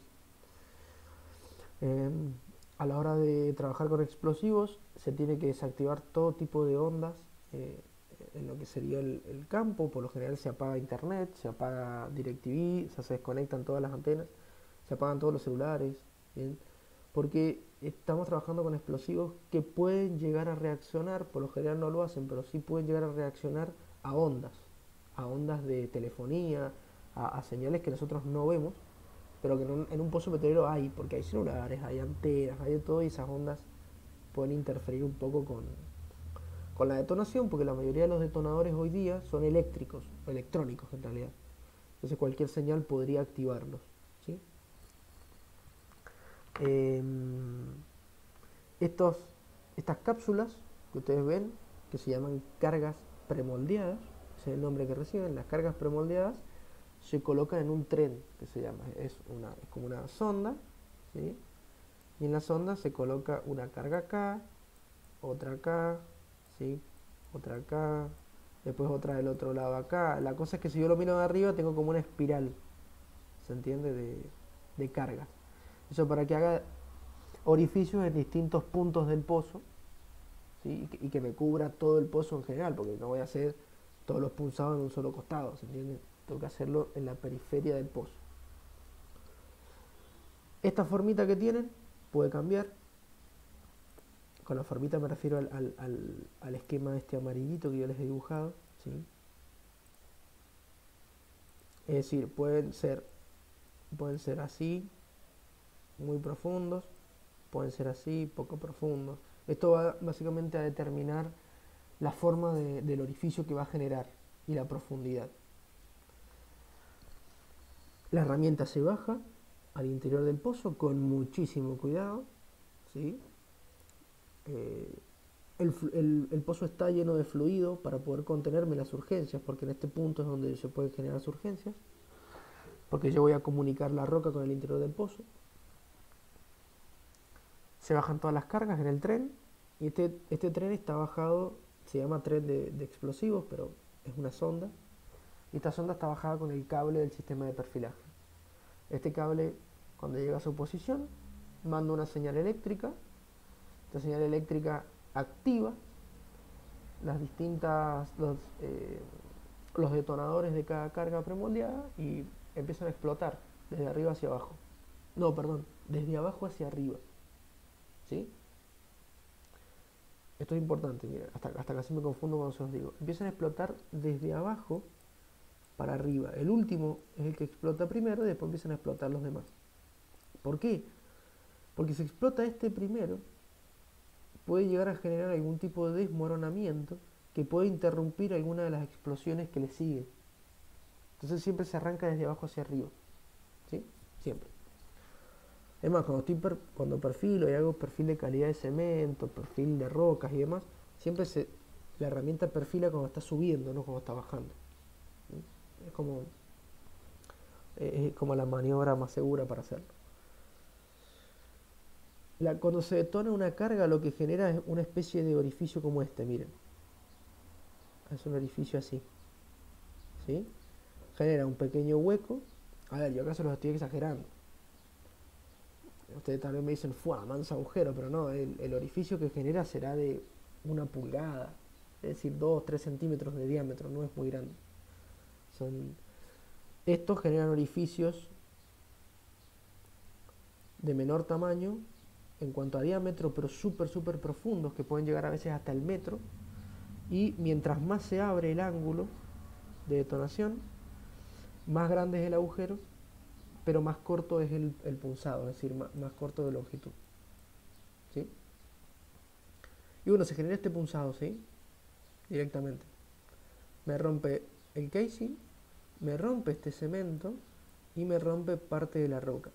Speaker 1: Eh, a la hora de trabajar con explosivos, se tiene que desactivar todo tipo de ondas en lo que sería el campo. Por lo general se apaga internet, se apaga DirecTV, o sea, se desconectan todas las antenas, se apagan todos los celulares, ¿bien? Porque estamos trabajando con explosivos que pueden llegar a reaccionar, por lo general no lo hacen, pero sí pueden llegar a reaccionar a ondas de telefonía, a señales que nosotros no vemos, pero que en un pozo petrolero hay, porque hay celulares, hay antenas, hay de todo, y esas ondas pueden interferir un poco con la detonación, porque la mayoría de los detonadores hoy día son eléctricos, o electrónicos en realidad. Entonces cualquier señal podría activarlos, ¿sí? Estas cápsulas que ustedes ven, que se llaman cargas premoldeadas, ese es el nombre que reciben, las cargas premoldeadas, se colocan en un tren, que se llama, es como una sonda, ¿sí? Y en la sonda se coloca una carga acá, acá, ¿sí? Otra acá, después otra del otro lado acá. La cosa es que si yo lo miro de arriba tengo como una espiral, ¿se entiende? De cargas. Eso para que haga orificios en distintos puntos del pozo, ¿sí? Y que me cubra todo el pozo en general, porque no voy a hacer todos los punzados en un solo costado, ¿se entiende? Tengo que hacerlo en la periferia del pozo. Esta formita que tienen puede cambiar. Con la formita me refiero al esquema este amarillito que yo les he dibujado, ¿sí? Es decir, pueden ser así, muy profundos, pueden ser así, poco profundos. Esto va básicamente a determinar la forma del orificio que va a generar y la profundidad. La herramienta se baja al interior del pozo con muchísimo cuidado, ¿sí? El pozo está lleno de fluido para poder contenerme las urgencias, porque en este punto es donde se pueden generar las urgencias, porque yo voy a comunicar la roca con el interior del pozo. Se bajan todas las cargas en el tren, y este tren está bajado, se llama tren de explosivos, pero es una sonda, y esta sonda está bajada con el cable del sistema de perfilaje. Este cable, cuando llega a su posición, manda una señal eléctrica. Esta señal eléctrica activa los detonadores de cada carga premoldeada y empiezan a explotar desde arriba hacia abajo. No, perdón, desde abajo hacia arriba, ¿sí? Esto es importante, miren, hasta casi me confundo cuando se los digo. Empiezan a explotar desde abajo para arriba. El último es el que explota primero y después empiezan a explotar los demás. ¿Por qué? Porque si explota este primero, puede llegar a generar algún tipo de desmoronamiento que puede interrumpir alguna de las explosiones que le siguen. Entonces siempre se arranca desde abajo hacia arriba, ¿sí? Siempre. Es más, cuando perfilo y hago perfil de calidad de cemento, perfil de rocas y demás, siempre la herramienta perfila cuando está subiendo, no cuando está bajando. ¿Sí? Es como la maniobra más segura para hacerlo. Cuando se detona una carga, lo que genera es una especie de orificio como este, miren. Es un orificio así, ¿sí? Genera un pequeño hueco. A ver, yo acá se los estoy exagerando. Ustedes tal vez me dicen, ¡fua! Mansa agujero, pero no, el orificio que genera será de 1 pulgada, es decir, 2-3 centímetros de diámetro, no es muy grande. Estos generan orificios de menor tamaño en cuanto a diámetro, pero súper profundos, que pueden llegar a veces hasta el metro, y mientras más se abre el ángulo de detonación, más grande es el agujero, pero más corto es el punzado, es decir, más corto de longitud, ¿sí? Y bueno, se genera este punzado, ¿sí? Directamente. Me rompe el casing, me rompe este cemento y me rompe parte de la roca.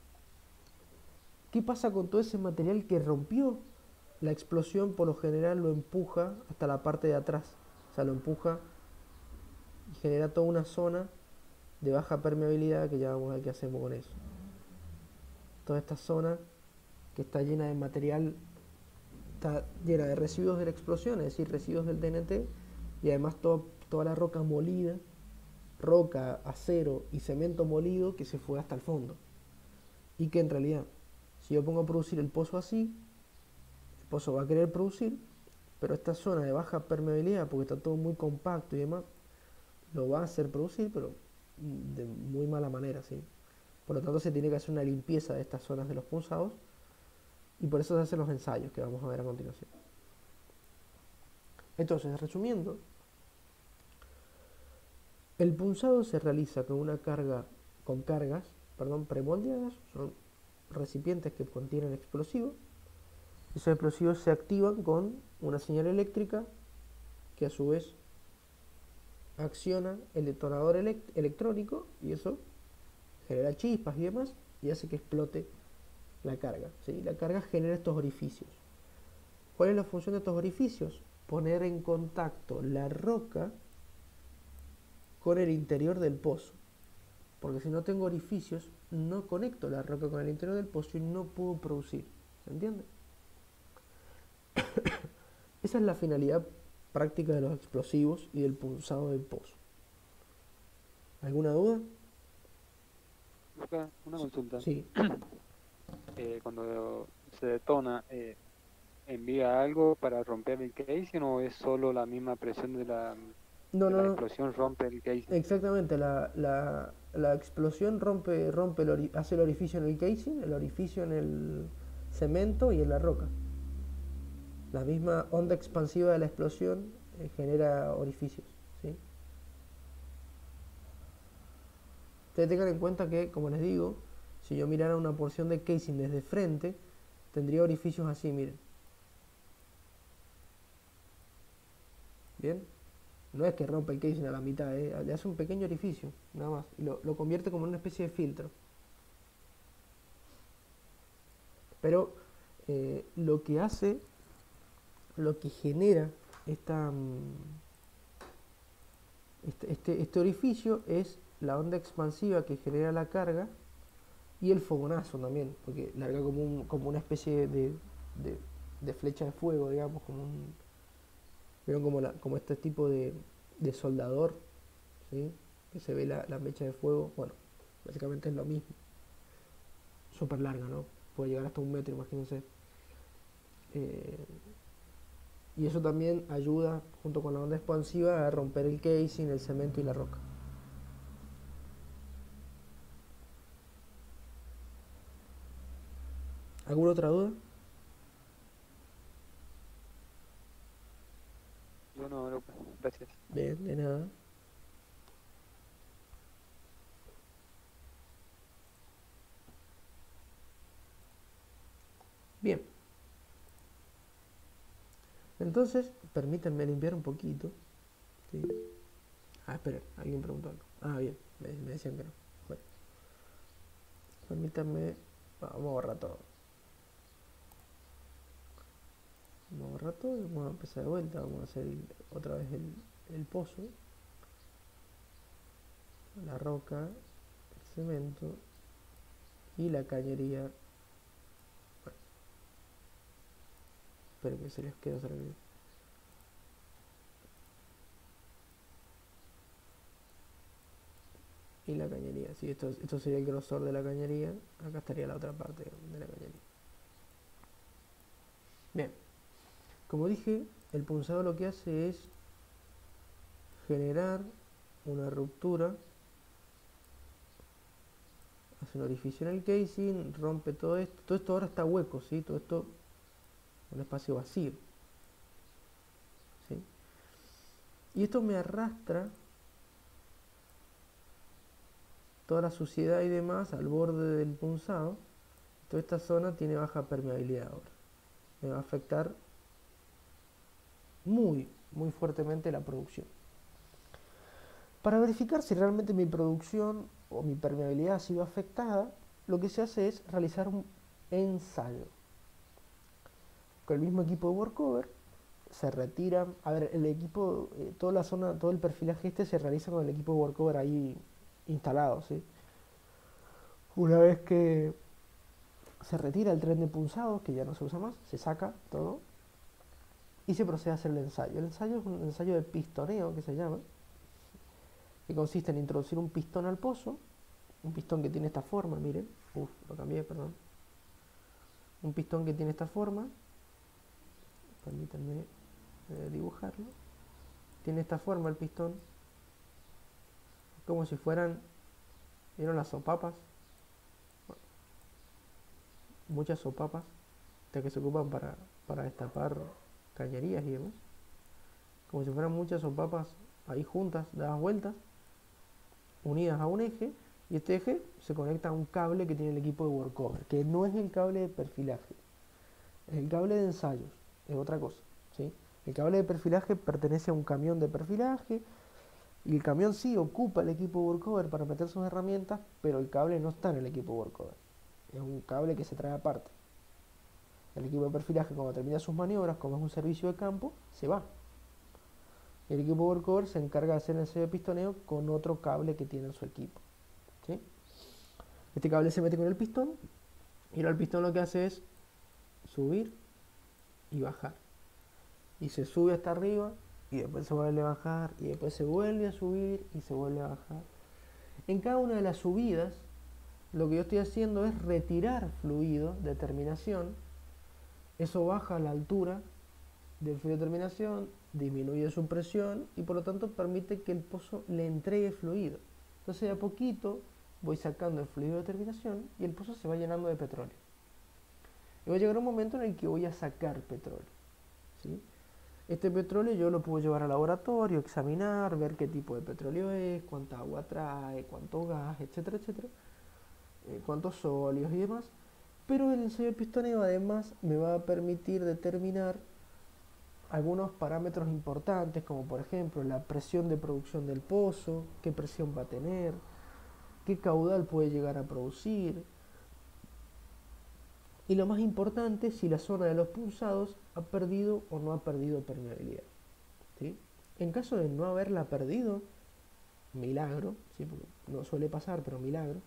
Speaker 1: ¿Qué pasa con todo ese material que rompió? La explosión por lo general lo empuja hasta la parte de atrás, o sea, lo empuja y genera toda una zona de baja permeabilidad, que ya vamos a ver qué hacemos con eso. Toda esta zona que está llena de material está llena de residuos de la explosión, es decir, residuos del TNT, y además toda la roca molida, roca, acero y cemento molido que se fue hasta el fondo. Y que en realidad, si yo pongo a producir el pozo así, el pozo va a querer producir, pero esta zona de baja permeabilidad, porque está todo muy compacto y demás, lo va a hacer producir, pero de muy mala manera, ¿sí? Por lo tanto, se tiene que hacer una limpieza de estas zonas de los punzados, y por eso se hacen los ensayos que vamos a ver a continuación. Entonces, resumiendo, el punzado se realiza con cargas premoldeadas, son recipientes que contienen explosivos. Esos explosivos se activan con una señal eléctrica que a su vez acciona el detonador electrónico, y eso genera chispas y demás y hace que explote la carga, ¿sí? La carga genera estos orificios. ¿Cuál es la función de estos orificios? Poner en contacto la roca con el interior del pozo, porque si no tengo orificios no conecto la roca con el interior del pozo y no puedo producir. ¿Se entiende? Esa es la finalidad práctica de los explosivos y del punzado del pozo. ¿Alguna duda?
Speaker 2: Lucas, una consulta.
Speaker 1: Sí.
Speaker 2: Cuando se detona, ¿envía algo para romper el casing o es solo la misma presión de la
Speaker 1: No, no, no.
Speaker 2: explosión rompe el casing?
Speaker 1: Exactamente, la explosión hace el orificio en el casing, el orificio en el cemento y en la roca. La misma onda expansiva de la explosión genera orificios, ¿sí? Ustedes tengan en cuenta que, como les digo, si yo mirara una porción de casing desde frente, tendría orificios así, miren. ¿Bien? No es que rompa el casing a la mitad, le hace un pequeño orificio, nada más, y lo convierte como en una especie de filtro. Pero lo que genera este orificio es la onda expansiva que genera la carga y el fogonazo también, porque larga como una especie de flecha de fuego, digamos, ¿vieron? Como este tipo de soldador, ¿sí? Que se ve la mecha de fuego. Bueno, básicamente es lo mismo. Súper larga, ¿no? Puede llegar hasta 1 metro, imagínense. Y eso también ayuda, junto con la onda expansiva, a romper el casing, el cemento y la roca. ¿Alguna otra duda?
Speaker 2: Yo no, Lucas, gracias.
Speaker 1: Bien, de nada. Bien. Entonces, permítanme limpiar un poquito. ¿Sí? Esperen, alguien preguntó algo. Bien, me decían que no. Bueno. Permítanme, vamos a borrar todo. Vamos a borrar todo y vamos a empezar de vuelta. Vamos a hacer otra vez el pozo, la roca, el cemento y la cañería. Bueno, espero que se les quede hacer bien. Y la cañería, sí, esto sería el grosor de la cañería. Acá estaría la otra parte de la cañería. Bien, como dije, el punzado lo que hace es generar una ruptura, hace un orificio en el casing, rompe todo esto ahora está hueco, ¿sí? Todo esto un espacio vacío, ¿sí? Y esto me arrastra toda la suciedad y demás al borde del punzado. Toda esta zona tiene baja permeabilidad ahora. Me va a afectar muy fuertemente la producción. Para verificar si realmente mi producción o mi permeabilidad ha sido afectada, lo que se hace es realizar un ensayo. Con el mismo equipo de workover se retira, el equipo, toda la zona, todo el perfilaje se realiza con el equipo de workover ahí instalado, ¿sí? Una vez que se retira el tren de punzados, que ya no se usa más, se saca todo, y se procede a hacer el ensayo. El ensayo es un ensayo de pistoneo, que se llama, que consiste en introducir un pistón al pozo, un pistón que tiene esta forma, miren, lo cambié, perdón, un pistón que tiene esta forma, permítanme dibujarlo, tiene esta forma el pistón, como si fueran, ¿vieron las sopapas? Bueno, muchas sopapas, estas que se ocupan para destapar cañerías y demás, como si fueran muchas sopapas ahí juntas, dadas vueltas, unidas a un eje, y este eje se conecta a un cable que tiene el equipo de workover, que no es el cable de perfilaje, es el cable de ensayos, es otra cosa, ¿sí? El cable de perfilaje pertenece a un camión de perfilaje, y el camión sí ocupa el equipo de workover para meter sus herramientas, pero el cable no está en el equipo de workover, es un cable que se trae aparte. El equipo de perfilaje, cuando termina sus maniobras, como es un servicio de campo, se va. El equipo de workover se encarga de hacer el ensayo de pistoneo con otro cable que tiene en su equipo, ¿sí? Este cable se mete con el pistón, y ahora el pistón lo que hace es subir y bajar. Y se sube hasta arriba, y después se vuelve a bajar, y después se vuelve a subir y se vuelve a bajar. En cada una de las subidas, lo que yo estoy haciendo es retirar fluido de terminación. Eso baja la altura del fluido de terminación, disminuye su presión y por lo tanto permite que el pozo le entregue fluido. Entonces de a poquito voy sacando el fluido de terminación y el pozo se va llenando de petróleo. Y va a llegar un momento en el que voy a sacar petróleo, ¿sí? Este petróleo yo lo puedo llevar al laboratorio, examinar, ver qué tipo de petróleo es, cuánta agua trae, cuánto gas, etcétera, etcétera, cuántos sólidos y demás. Pero el ensayo de pistoneo además me va a permitir determinar algunos parámetros importantes, como por ejemplo la presión de producción del pozo, qué presión va a tener, qué caudal puede llegar a producir, y lo más importante, si la zona de los punzados ha perdido o no ha perdido permeabilidad, ¿sí? En caso de no haberla perdido, milagro, ¿sí? Porque no suele pasar, pero milagro,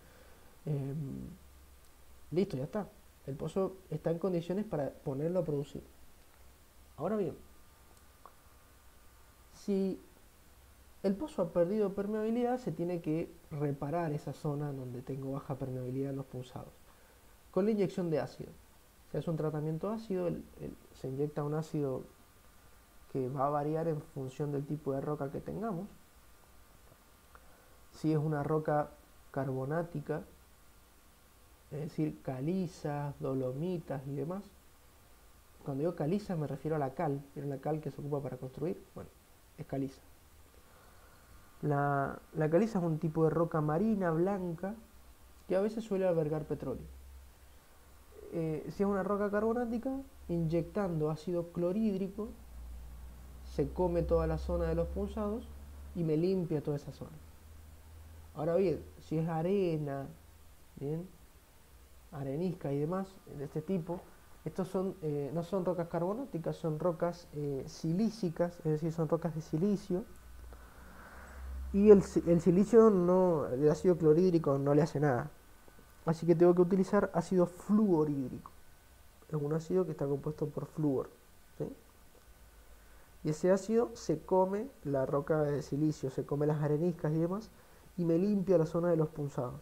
Speaker 1: listo, ya está. El pozo está en condiciones para ponerlo a producir. Ahora bien, si el pozo ha perdido permeabilidad, se tiene que reparar esa zona donde tengo baja permeabilidad en los punzados con la inyección de ácido. Si es un tratamiento ácido, se inyecta un ácido que va a variar en función del tipo de roca que tengamos. Si es una roca carbonática, es decir, calizas, dolomitas y demás. Cuando digo caliza me refiero a la cal. ¿Vieron la cal que se ocupa para construir? Bueno, es caliza. La caliza es un tipo de roca marina, blanca, que a veces suele albergar petróleo. Si es una roca carbonática, inyectando ácido clorhídrico, se come toda la zona de los punzados y me limpia toda esa zona. Ahora bien, si es arena, ¿bien?, arenisca y demás de este tipo, estos son, no son rocas carbonáticas, son rocas silícicas, es decir, son rocas de silicio. Y el silicio, el ácido clorhídrico no le hace nada. Así que tengo que utilizar ácido fluorhídrico. Es un ácido que está compuesto por flúor, ¿sí? Y ese ácido se come la roca de silicio, se come las areniscas y demás, y me limpia la zona de los punzados.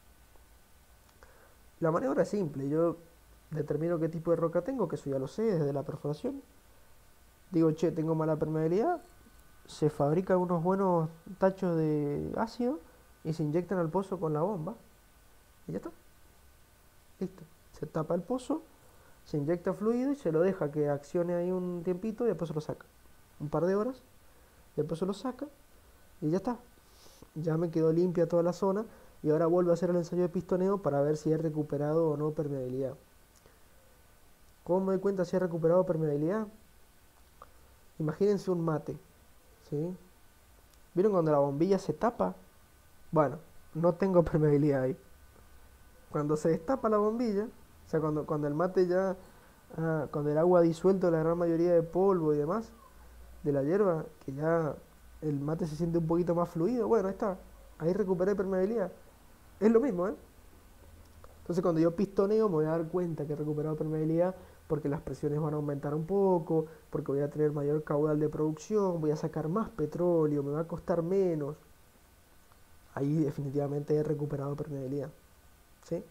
Speaker 1: La maniobra es simple. Yo determino qué tipo de roca tengo, que eso ya lo sé desde la perforación. Digo, che, tengo mala permeabilidad. Se fabrican unos buenos tachos de ácido y se inyectan al pozo con la bomba. Y ya está. Listo. Se tapa el pozo, se inyecta fluido y se lo deja que accione ahí un tiempito y después se lo saca. Un par de horas, después se lo saca y ya está. Ya me quedó limpia toda la zona y ahora vuelvo a hacer el ensayo de pistoneo para ver si he recuperado o no permeabilidad. ¿Cómo me doy cuenta si he recuperado permeabilidad? Imagínense un mate, ¿sí? ¿Vieron cuando la bombilla se tapa? Bueno, no tengo permeabilidad ahí. Cuando se destapa la bombilla, o sea, cuando el mate ya, cuando el agua ha disuelto la gran mayoría de polvo y demás de la hierba, que ya el mate se siente un poquito más fluido, bueno, ahí está, ahí recuperé permeabilidad. Es lo mismo, ¿eh? Entonces cuando yo pistoneo me voy a dar cuenta que he recuperado permeabilidad porque las presiones van a aumentar un poco, porque voy a tener mayor caudal de producción, voy a sacar más petróleo, me va a costar menos. Ahí definitivamente he recuperado permeabilidad. ¿Sí?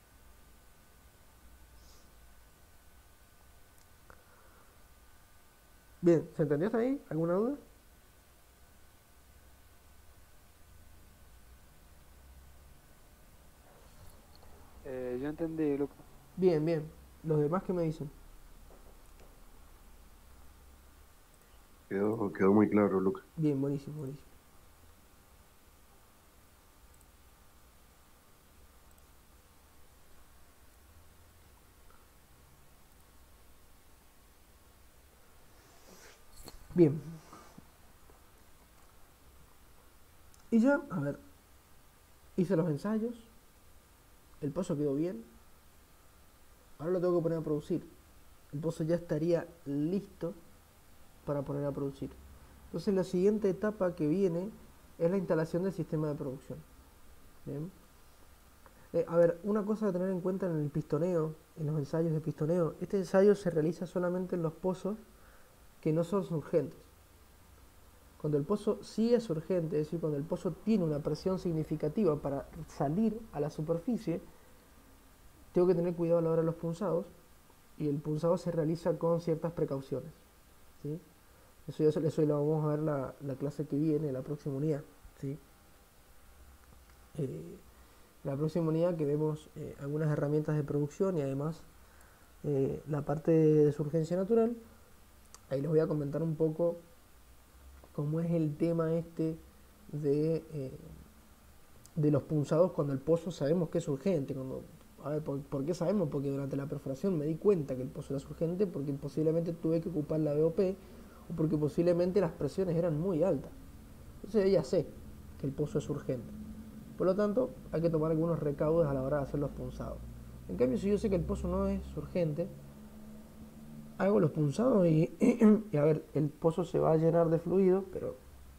Speaker 1: Bien, ¿se entendió hasta ahí? ¿Alguna duda?
Speaker 2: Yo entendí, Lucas.
Speaker 1: Bien, bien. ¿Los demás qué me dicen?
Speaker 3: Quedó muy claro, Lucas.
Speaker 1: Bien, buenísimo, buenísimo. Bien. Y ya, a ver, hice los ensayos, el pozo quedó bien, ahora lo tengo que poner a producir. El pozo ya estaría listo para poner a producir. Entonces la siguiente etapa que viene es la instalación del sistema de producción. Bien. A ver, una cosa a tener en cuenta en el pistoneo, en los ensayos de pistoneo, este ensayo se realiza solamente en los pozos que no son surgentes. Cuando el pozo sí es urgente, es decir, cuando el pozo tiene una presión significativa para salir a la superficie, tengo que tener cuidado a la hora de los punzados, y el punzado se realiza con ciertas precauciones. ¿Sí? Eso lo vamos a ver la clase que viene, la próxima unidad. ¿Sí? La próxima unidad que vemos algunas herramientas de producción y además la parte de surgencia natural. Ahí les voy a comentar un poco cómo es el tema este de los punzados cuando el pozo sabemos que es urgente. A ver, ¿por qué sabemos? Porque durante la perforación me di cuenta que el pozo era urgente, porque posiblemente tuve que ocupar la BOP o porque posiblemente las presiones eran muy altas. Entonces ya sé que el pozo es urgente. Por lo tanto, hay que tomar algunos recaudos a la hora de hacer los punzados. En cambio, si yo sé que el pozo no es urgente, hago los punzados y a ver, el pozo se va a llenar de fluido, pero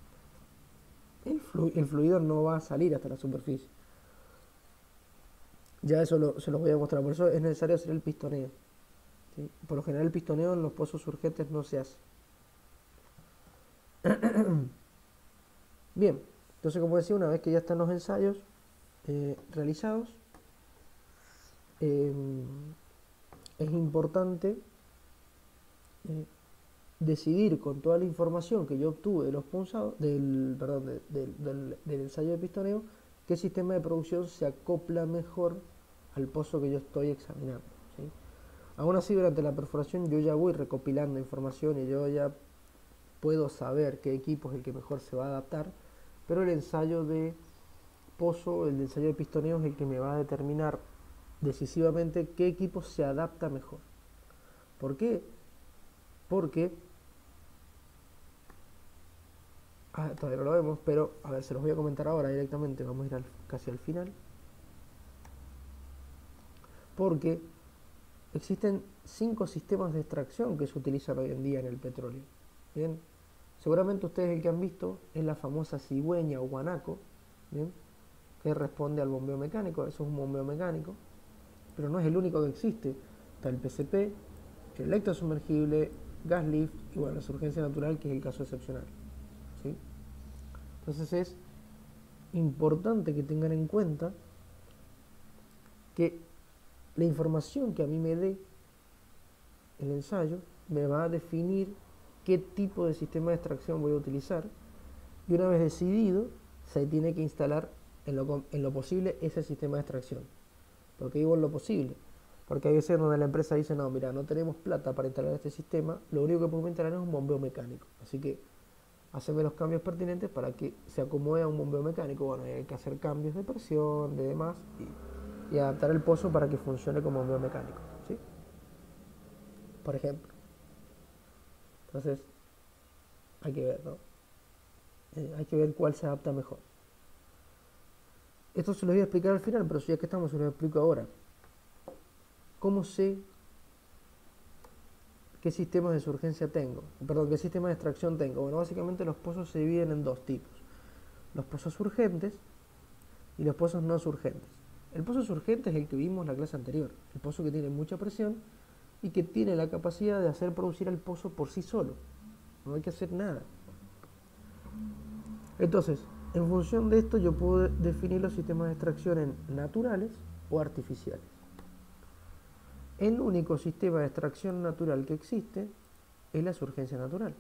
Speaker 1: el fluido no va a salir hasta la superficie. Ya eso se los voy a mostrar, por eso es necesario hacer el pistoneo. ¿Sí? Por lo general el pistoneo en los pozos urgentes no se hace. Bien, entonces como decía, una vez que ya están los ensayos realizados, es importante decidir con toda la información que yo obtuve de los punzados, del ensayo de pistoneo, qué sistema de producción se acopla mejor al pozo que yo estoy examinando. ¿Sí? Aún así, durante la perforación yo ya voy recopilando información y yo ya puedo saber qué equipo es el que mejor se va a adaptar, pero el ensayo de pozo, el ensayo de pistoneo es el que me va a determinar decisivamente qué equipo se adapta mejor. ¿Por qué? Porque todavía no lo vemos, pero a ver, se los voy a comentar ahora directamente. Vamos a ir casi al final. Porque existen 5 sistemas de extracción que se utilizan hoy en día en el petróleo. Bien, seguramente ustedes el que han visto es la famosa cigüeña o guanaco, bien, que responde al bombeo mecánico. Eso es un bombeo mecánico, pero no es el único que existe. Está el PCP, el electrosumergible, gas lift y bueno, la surgencia natural, que es el caso excepcional. ¿Sí? Entonces es importante que tengan en cuenta que la información que a mí me dé el ensayo me va a definir qué tipo de sistema de extracción voy a utilizar, y una vez decidido se tiene que instalar en lo posible ese sistema de extracción. ¿Por qué digo en lo posible? Porque hay veces donde la empresa dice, no, mira, no tenemos plata para instalar este sistema, lo único que podemos instalar es un bombeo mecánico, así que haceme los cambios pertinentes para que se acomode a un bombeo mecánico. Bueno, hay que hacer cambios de presión, de demás, y adaptar el pozo para que funcione como bombeo mecánico, ¿sí? Por ejemplo. Entonces, hay que ver, ¿no? Hay que ver cuál se adapta mejor. Esto se lo voy a explicar al final, pero si ya que estamos, se lo explico ahora. ¿Cómo sé qué sistemas de surgencia tengo? Perdón, ¿qué sistema de extracción tengo? Bueno, básicamente los pozos se dividen en 2 tipos. Los pozos urgentes y los pozos no surgentes. El pozo surgente es el que vimos en la clase anterior. El pozo que tiene mucha presión y que tiene la capacidad de hacer producir el pozo por sí solo. No hay que hacer nada. Entonces, en función de esto yo puedo definir los sistemas de extracción en naturales o artificiales. El único sistema de extracción natural que existe es la surgencia natural.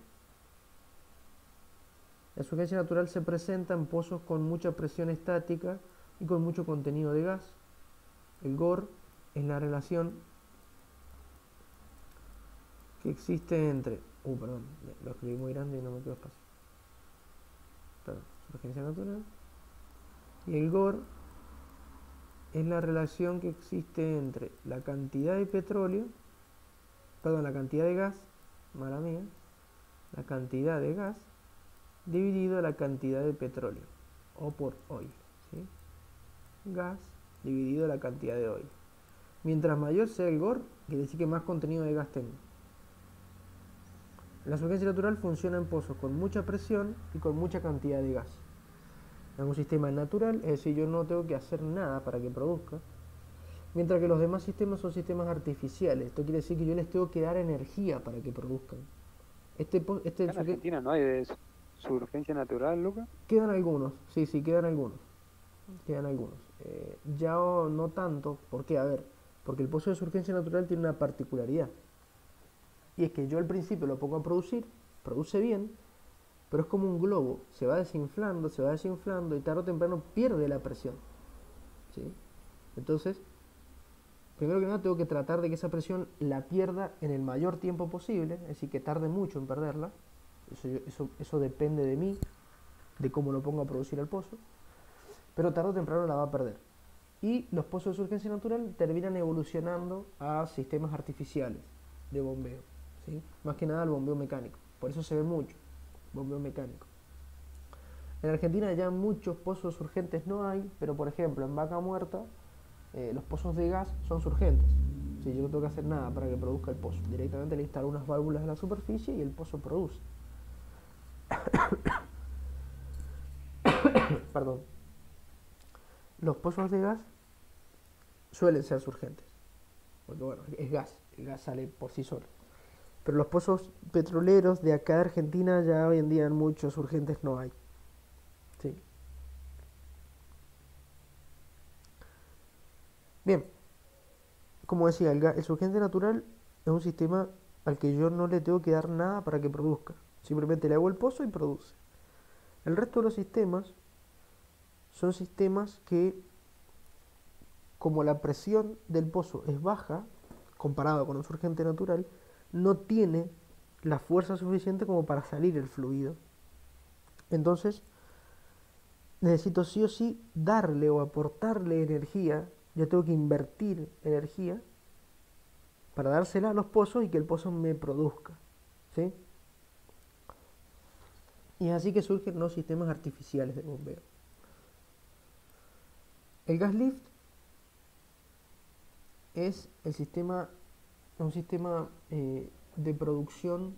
Speaker 1: La surgencia natural se presenta en pozos con mucha presión estática y con mucho contenido de gas. El GOR es la relación que existe entre... perdón, lo escribí muy grande y no me quedó espacio. Perdón, surgencia natural. Y el GOR es la relación que existe entre la cantidad de petróleo, perdón, la cantidad de gas, mala mía, la cantidad de gas dividido la cantidad de petróleo, o por oil, ¿sí? Gas dividido la cantidad de oil. Mientras mayor sea el GOR, quiere decir que más contenido de gas tengo. La surgencia natural funciona en pozos con mucha presión y con mucha cantidad de gas. Es un sistema natural, es decir, yo no tengo que hacer nada para que produzca. Mientras que los demás sistemas son sistemas artificiales. Esto quiere decir que yo les tengo que dar energía para que produzcan.
Speaker 2: Acá en Argentina no hay de surgencia natural, Lucas.
Speaker 1: Quedan algunos, sí, quedan algunos. Quedan algunos. Ya no tanto, ¿por qué? A ver, porque el pozo de surgencia natural tiene una particularidad. Y es que yo al principio lo pongo a producir, produce bien, pero es como un globo, se va desinflando y tarde o temprano pierde la presión, ¿sí? Entonces, primero que nada tengo que tratar de que esa presión la pierda en el mayor tiempo posible, es decir, que tarde mucho en perderla. Eso depende de mí, de cómo lo pongo a producir el pozo, pero tarde o temprano la va a perder. Y los pozos de surgencia natural terminan evolucionando a sistemas artificiales de bombeo, ¿sí? Más que nada el bombeo mecánico, por eso se ve mucho bombeo mecánico. En Argentina ya muchos pozos surgentes no hay, pero por ejemplo en Vaca Muerta los pozos de gas son surgentes. ¿Sí? Yo no tengo que hacer nada para que produzca el pozo, directamente le instalo unas válvulas en la superficie y el pozo produce. Perdón. Los pozos de gas suelen ser surgentes, porque bueno, es gas, el gas sale por sí solo. Pero los pozos petroleros de acá de Argentina ya hoy en día en muchos urgentes no hay. ¿Sí? Bien, como decía, el surgente natural es un sistema al que yo no le tengo que dar nada para que produzca. Simplemente le hago el pozo y produce. El resto de los sistemas son sistemas que, como la presión del pozo es baja, comparado con un surgente natural, no tiene la fuerza suficiente como para salir el fluido. Entonces, necesito sí o sí darle o aportarle energía. Yo tengo que invertir energía para dársela a los pozos y que el pozo me produzca, ¿sí? Y es así que surgen los sistemas artificiales de bombeo. El gas lift es un sistema de producción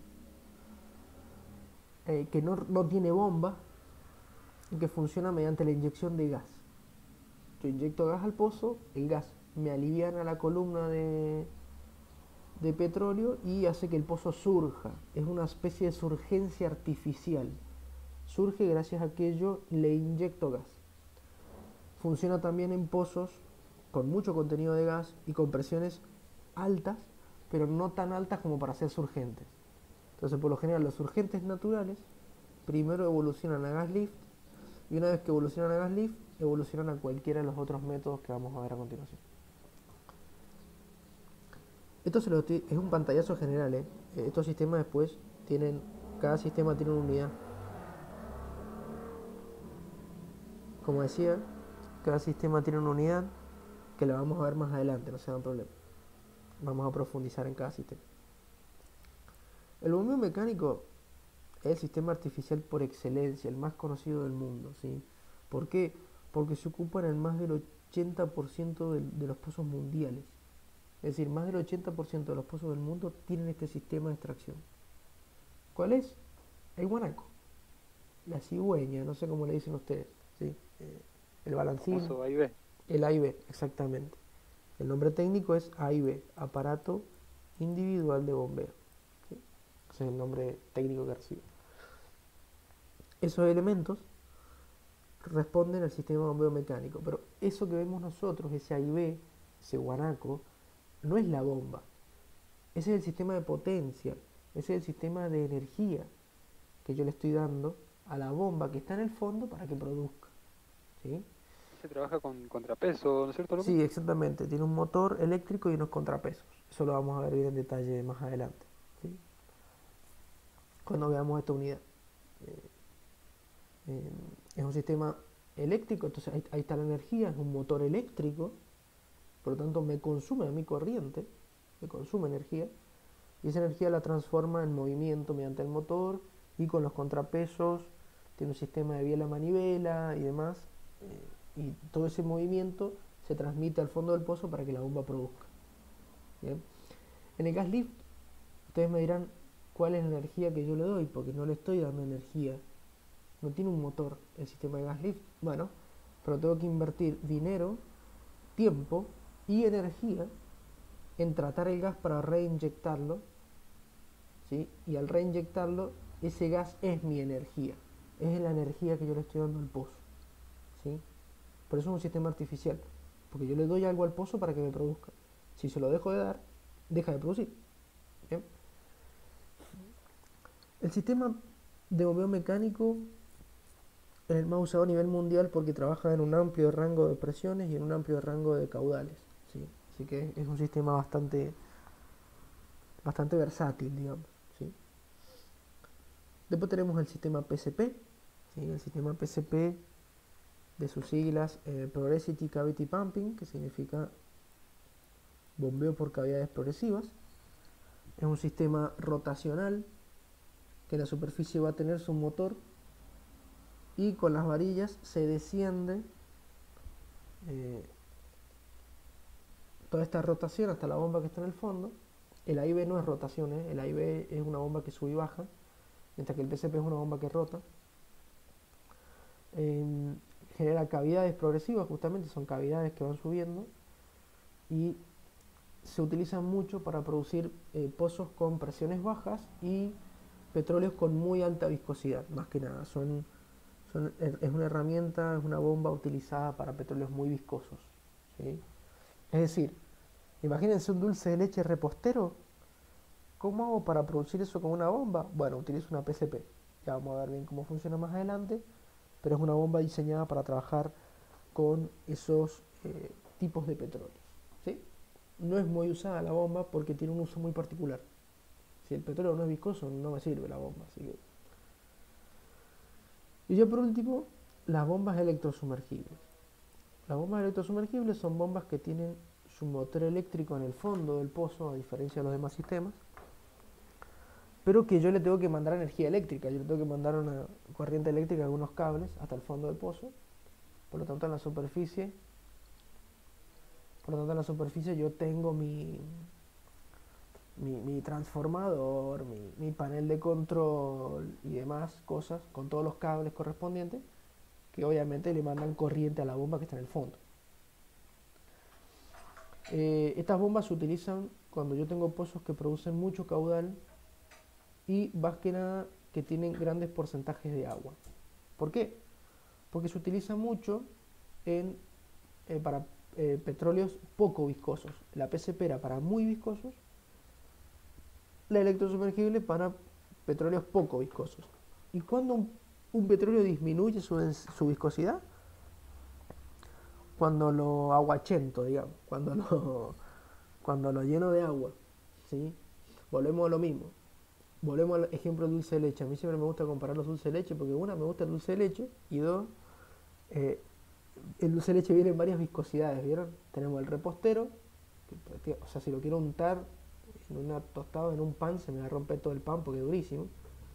Speaker 1: que no tiene bomba y que funciona mediante la inyección de gas. Yo inyecto gas al pozo, el gas me aliviana la columna de petróleo y hace que el pozo surja. Es una especie de surgencia artificial. Surge gracias a que yo le inyecto gas. Funciona también en pozos con mucho contenido de gas y con presiones altas, pero no tan altas como para ser surgentes. Entonces, por lo general, los surgentes naturales primero evolucionan a gas lift y una vez que evolucionan a gas lift, evolucionan a cualquiera de los otros métodos que vamos a ver a continuación. Esto es un pantallazo general, ¿eh? Estos sistemas después cada sistema tiene una unidad. Como decía, cada sistema tiene una unidad que la vamos a ver más adelante, no se dan problema. Vamos a profundizar en cada sistema. El bombeo mecánico es el sistema artificial por excelencia, el más conocido del mundo, ¿sí? ¿Por qué? Porque se ocupan en más del 80% de los pozos mundiales. Es decir, más del 80% de los pozos del mundo tienen este sistema de extracción. ¿Cuál es? El guanaco, la cigüeña, no sé cómo le dicen ustedes, ¿sí? El balancín,
Speaker 2: A y B.
Speaker 1: el A y B, exactamente. El nombre técnico es A y B, aparato individual de bombeo. ¿Sí? Ese es el nombre técnico que recibe. Esos elementos responden al sistema de bombeo mecánico, pero eso que vemos nosotros, ese A y B, ese guanaco, no es la bomba. Ese es el sistema de potencia, ese es el sistema de energía que yo le estoy dando a la bomba que está en el fondo para que produzca. ¿Sí?
Speaker 2: Se trabaja con contrapeso, ¿no es cierto, Lucas?
Speaker 1: Sí, exactamente. Tiene un motor eléctrico y unos contrapesos. Eso lo vamos a ver bien en detalle más adelante, ¿sí? Cuando veamos esta unidad. Es un sistema eléctrico, entonces ahí está la energía, es un motor eléctrico, por lo tanto me consume a mi corriente, me consume energía, y esa energía la transforma en movimiento mediante el motor y con los contrapesos, tiene un sistema de biela manivela y demás, y todo ese movimiento se transmite al fondo del pozo para que la bomba produzca. ¿Bien? En el gas lift, ustedes me dirán cuál es la energía que yo le doy, porque no le estoy dando energía, no tiene un motor el sistema de gas lift. Bueno, pero tengo que invertir dinero, tiempo y energía en tratar el gas para reinyectarlo, ¿sí? Y al reinyectarlo, ese gas es mi energía, es la energía que yo le estoy dando al pozo, ¿sí? Por eso es un sistema artificial, porque yo le doy algo al pozo para que me produzca. Si se lo dejo de dar, deja de producir. ¿Bien? El sistema de bombeo mecánico es el más usado a nivel mundial porque trabaja en un amplio rango de presiones y en un amplio rango de caudales, ¿sí? Así que es un sistema bastante versátil, digamos, ¿sí? Después tenemos el sistema PCP, ¿sí? El sistema PCP, de sus siglas Progressive Cavity Pumping, que significa bombeo por cavidades progresivas. Es un sistema rotacional que en la superficie va a tener su motor y con las varillas se desciende toda esta rotación hasta la bomba que está en el fondo. El A y B no es rotación, el A y B es una bomba que sube y baja, mientras que el PCP es una bomba que rota. Genera cavidades progresivas, justamente son cavidades que van subiendo, y se utilizan mucho para producir pozos con presiones bajas y petróleos con muy alta viscosidad. Más que nada, es una herramienta, es una bomba utilizada para petróleos muy viscosos, ¿sí? Es decir, imagínense un dulce de leche repostero. ¿Cómo hago para producir eso con una bomba? Bueno, utilizo una PCP. Ya vamos a ver bien cómo funciona más adelante, pero es una bomba diseñada para trabajar con esos tipos de petróleos, ¿sí? No es muy usada la bomba porque tiene un uso muy particular. Si el petróleo no es viscoso, no me sirve la bomba, así que... Y ya por último, las bombas electrosumergibles. Las bombas electrosumergibles son bombas que tienen su motor eléctrico en el fondo del pozo, a diferencia de los demás sistemas, pero que yo le tengo que mandar energía eléctrica, yo le tengo que mandar una corriente eléctrica, algunos cables, hasta el fondo del pozo. Por lo tanto, en la superficie yo tengo mi transformador, mi panel de control y demás cosas, con todos los cables correspondientes, que obviamente le mandan corriente a la bomba que está en el fondo. Estas bombas se utilizan cuando yo tengo pozos que producen mucho caudal y más que nada que tienen grandes porcentajes de agua. ¿Por qué? Porque se utiliza mucho para petróleos poco viscosos. La PCP era para muy viscosos, la electrosumergible para petróleos poco viscosos. ¿Y cuando un petróleo disminuye su viscosidad? Cuando lo aguachento, digamos, cuando lo lleno de agua, ¿sí? Volvemos a lo mismo. Volvemos al ejemplo del dulce de leche. A mí siempre me gusta comparar los dulces de leche porque una, me gusta el dulce de leche, y dos, el dulce de leche viene en varias viscosidades, ¿vieron? Tenemos el repostero, o sea, si lo quiero untar en una tostada, en un pan, se me va a romper todo el pan porque es durísimo.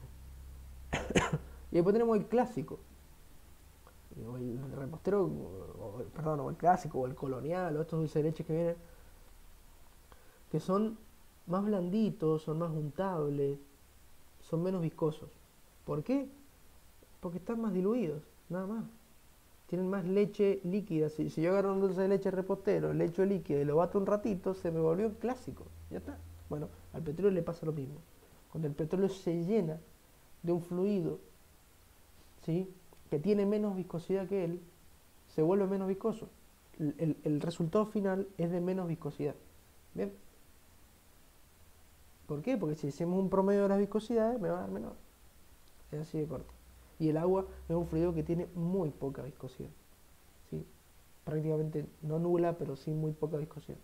Speaker 1: Y después tenemos el clásico, o el repostero, o el clásico, o el colonial, o estos dulces de leche que vienen, que son más blanditos, son más untables, son menos viscosos. ¿Por qué? Porque están más diluidos, nada más. Tienen más leche líquida. Si yo agarro un dulce de leche repostero, le echo líquido y lo bato un ratito, se me volvió clásico. Ya está. Bueno, al petróleo le pasa lo mismo. Cuando el petróleo se llena de un fluido, ¿sí?, que tiene menos viscosidad que él, se vuelve menos viscoso. El resultado final es de menos viscosidad. ¿Bien? ¿Por qué? Porque si hacemos un promedio de las viscosidades, me va a dar menor. Es así de corto. Y el agua es un fluido que tiene muy poca viscosidad. ¿Sí? Prácticamente no nula, pero sí muy poca viscosidad.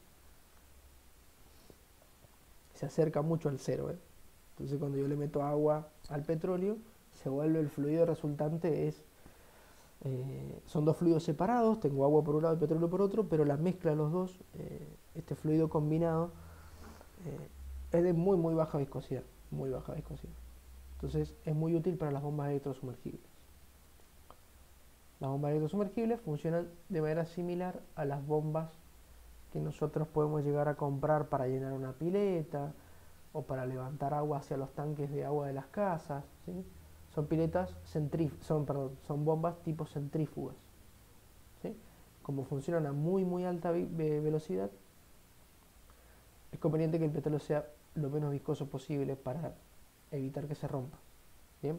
Speaker 1: Se acerca mucho al cero, ¿eh? Entonces cuando yo le meto agua al petróleo, se vuelve el fluido resultante son dos fluidos separados, tengo agua por un lado y petróleo por otro, pero la mezcla de los dos, este fluido combinado, es de muy muy baja viscosidad, muy baja viscosidad. Entonces es muy útil para las bombas electrosumergibles. Las bombas electrosumergibles funcionan de manera similar a las bombas que nosotros podemos llegar a comprar para llenar una pileta o para levantar agua hacia los tanques de agua de las casas, ¿sí? Son piletas son bombas tipo centrífugas, ¿sí? Como funcionan a muy muy alta velocidad, es conveniente que el petróleo sea lo menos viscoso posible para evitar que se rompa. Bien,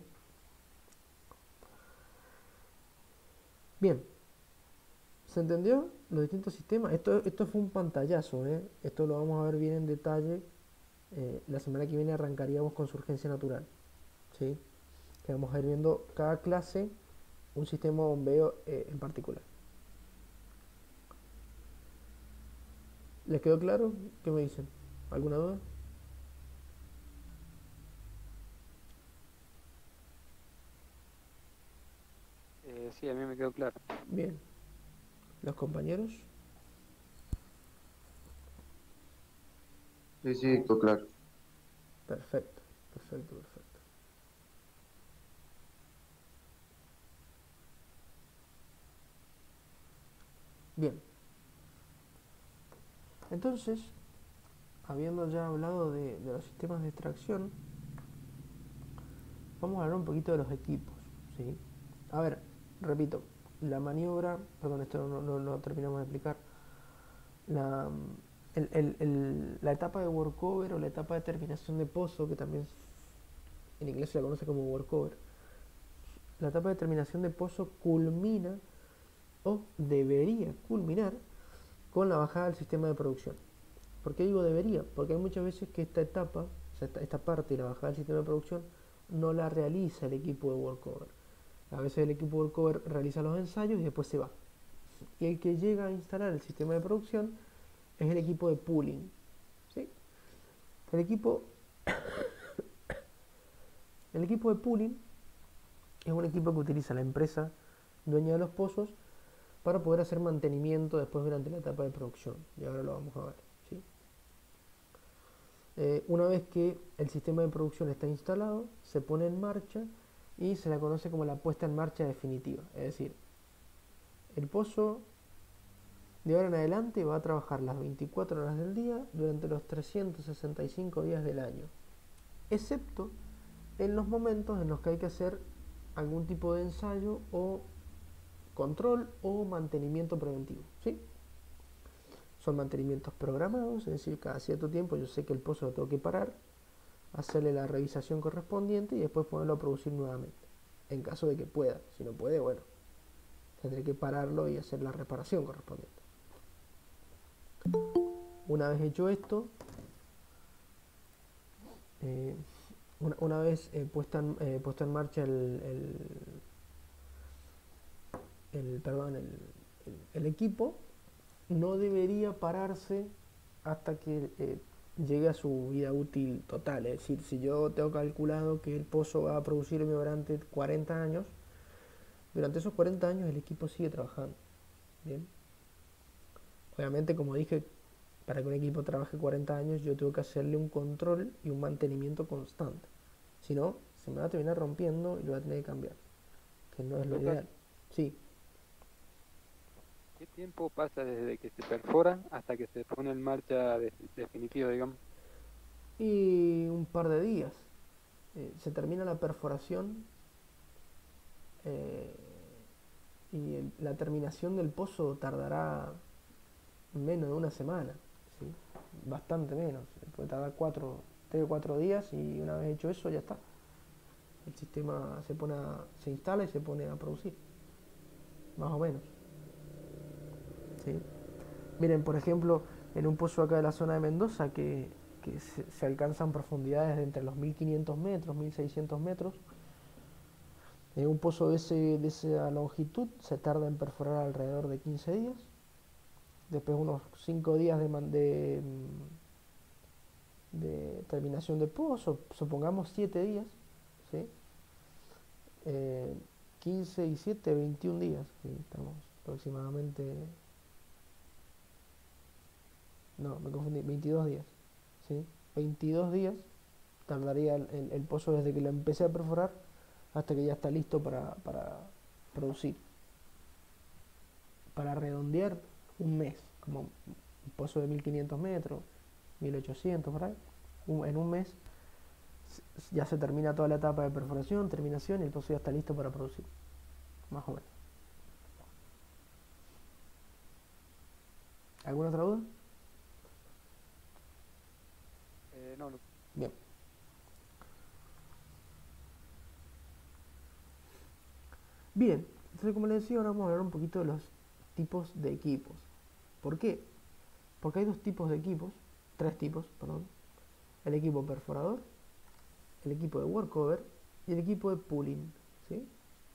Speaker 1: bien, ¿se entendió los distintos sistemas? Esto fue un pantallazo, ¿eh? Esto lo vamos a ver bien en detalle. La semana que viene arrancaríamos con surgencia natural, ¿sí? Que vamos a ir viendo cada clase un sistema de bombeo en particular. ¿Les quedó claro? ¿Qué me dicen? ¿Alguna duda?
Speaker 2: Sí, a mí me quedó claro.
Speaker 1: Bien. ¿Los compañeros?
Speaker 3: Sí, sí, todo claro.
Speaker 1: Perfecto, perfecto, perfecto. Bien. Entonces, habiendo ya hablado de los sistemas de extracción, vamos a hablar un poquito de los equipos, ¿sí? A ver, repito, la maniobra, perdón, esto no terminamos de explicar, la, la etapa de workover o la etapa de terminación de pozo, que también en inglés se la conoce como workover, la etapa de terminación de pozo culmina o debería culminar con la bajada del sistema de producción. ¿Por qué digo debería? Porque hay muchas veces que esta etapa, o sea, esta parte, la bajada del sistema de producción, no la realiza el equipo de workover. A veces el equipo de workover realiza los ensayos y después se va. Y el que llega a instalar el sistema de producción es el equipo de pooling, ¿sí? El equipo, el equipo de pooling es un equipo que utiliza la empresa dueña de los pozos para poder hacer mantenimiento después durante la etapa de producción. Y ahora lo vamos a ver, ¿sí? Una vez que el sistema de producción está instalado, se pone en marcha y se la conoce como la puesta en marcha definitiva. Es decir, el pozo de ahora en adelante va a trabajar las 24 horas del día durante los 365 días del año, excepto en los momentos en los que hay que hacer algún tipo de ensayo o control o mantenimiento preventivo, ¿sí? Son mantenimientos programados, es decir, cada cierto tiempo yo sé que el pozo lo tengo que parar, hacerle la revisación correspondiente y después ponerlo a producir nuevamente, en caso de que pueda. Si no puede, bueno, tendré que pararlo y hacer la reparación correspondiente. Una vez hecho esto, una vez puesto en marcha el equipo, no debería pararse hasta que llegue a su vida útil total. Es decir, si yo tengo calculado que el pozo va a producirme durante 40 años, durante esos 40 años el equipo sigue trabajando. Bien. Obviamente, como dije, para que un equipo trabaje 40 años yo tengo que hacerle un control y un mantenimiento constante. Si no, se me va a terminar rompiendo y lo voy a tener que cambiar, que no es lo
Speaker 2: Lucas,
Speaker 1: ideal. Sí.
Speaker 2: ¿qué tiempo pasa desde que se perfora hasta que se pone en marcha definitivo, digamos?
Speaker 1: Y un par de días. Se termina la perforación eh, y la terminación del pozo tardará menos de una semana, ¿sí? bastante menos. Puede tardar 3 o 4 días y una vez hecho eso ya está. El sistema se instala y se pone a producir. Más o menos. ¿Sí? Miren, por ejemplo, en un pozo acá de la zona de Mendoza que se alcanzan profundidades de entre los 1500 metros, 1600 metros. En un pozo de esa longitud se tarda en perforar alrededor de 15 días. Después unos 5 días de terminación de pozo, supongamos 7 días, ¿sí? 15 y 7, 21 días, ¿sí? Estamos aproximadamente, no, me confundí, 22 días, ¿sí? 22 días tardaría el pozo desde que lo empecé a perforar hasta que ya está listo para producir. Para redondear, un mes, como un pozo de 1500 metros, 1800 por ahí. En un mes ya se termina toda la etapa de perforación, terminación y el pozo ya está listo para producir. Más o menos. ¿Alguna otra duda?
Speaker 2: No, no.
Speaker 1: Bien. Bien, entonces como les decía, ahora vamos a hablar un poquito de los tipos de equipos. ¿Por qué? Porque hay 2 tipos de equipos, 3 tipos, perdón. El equipo perforador, el equipo de workover y el equipo de pooling, ¿sí?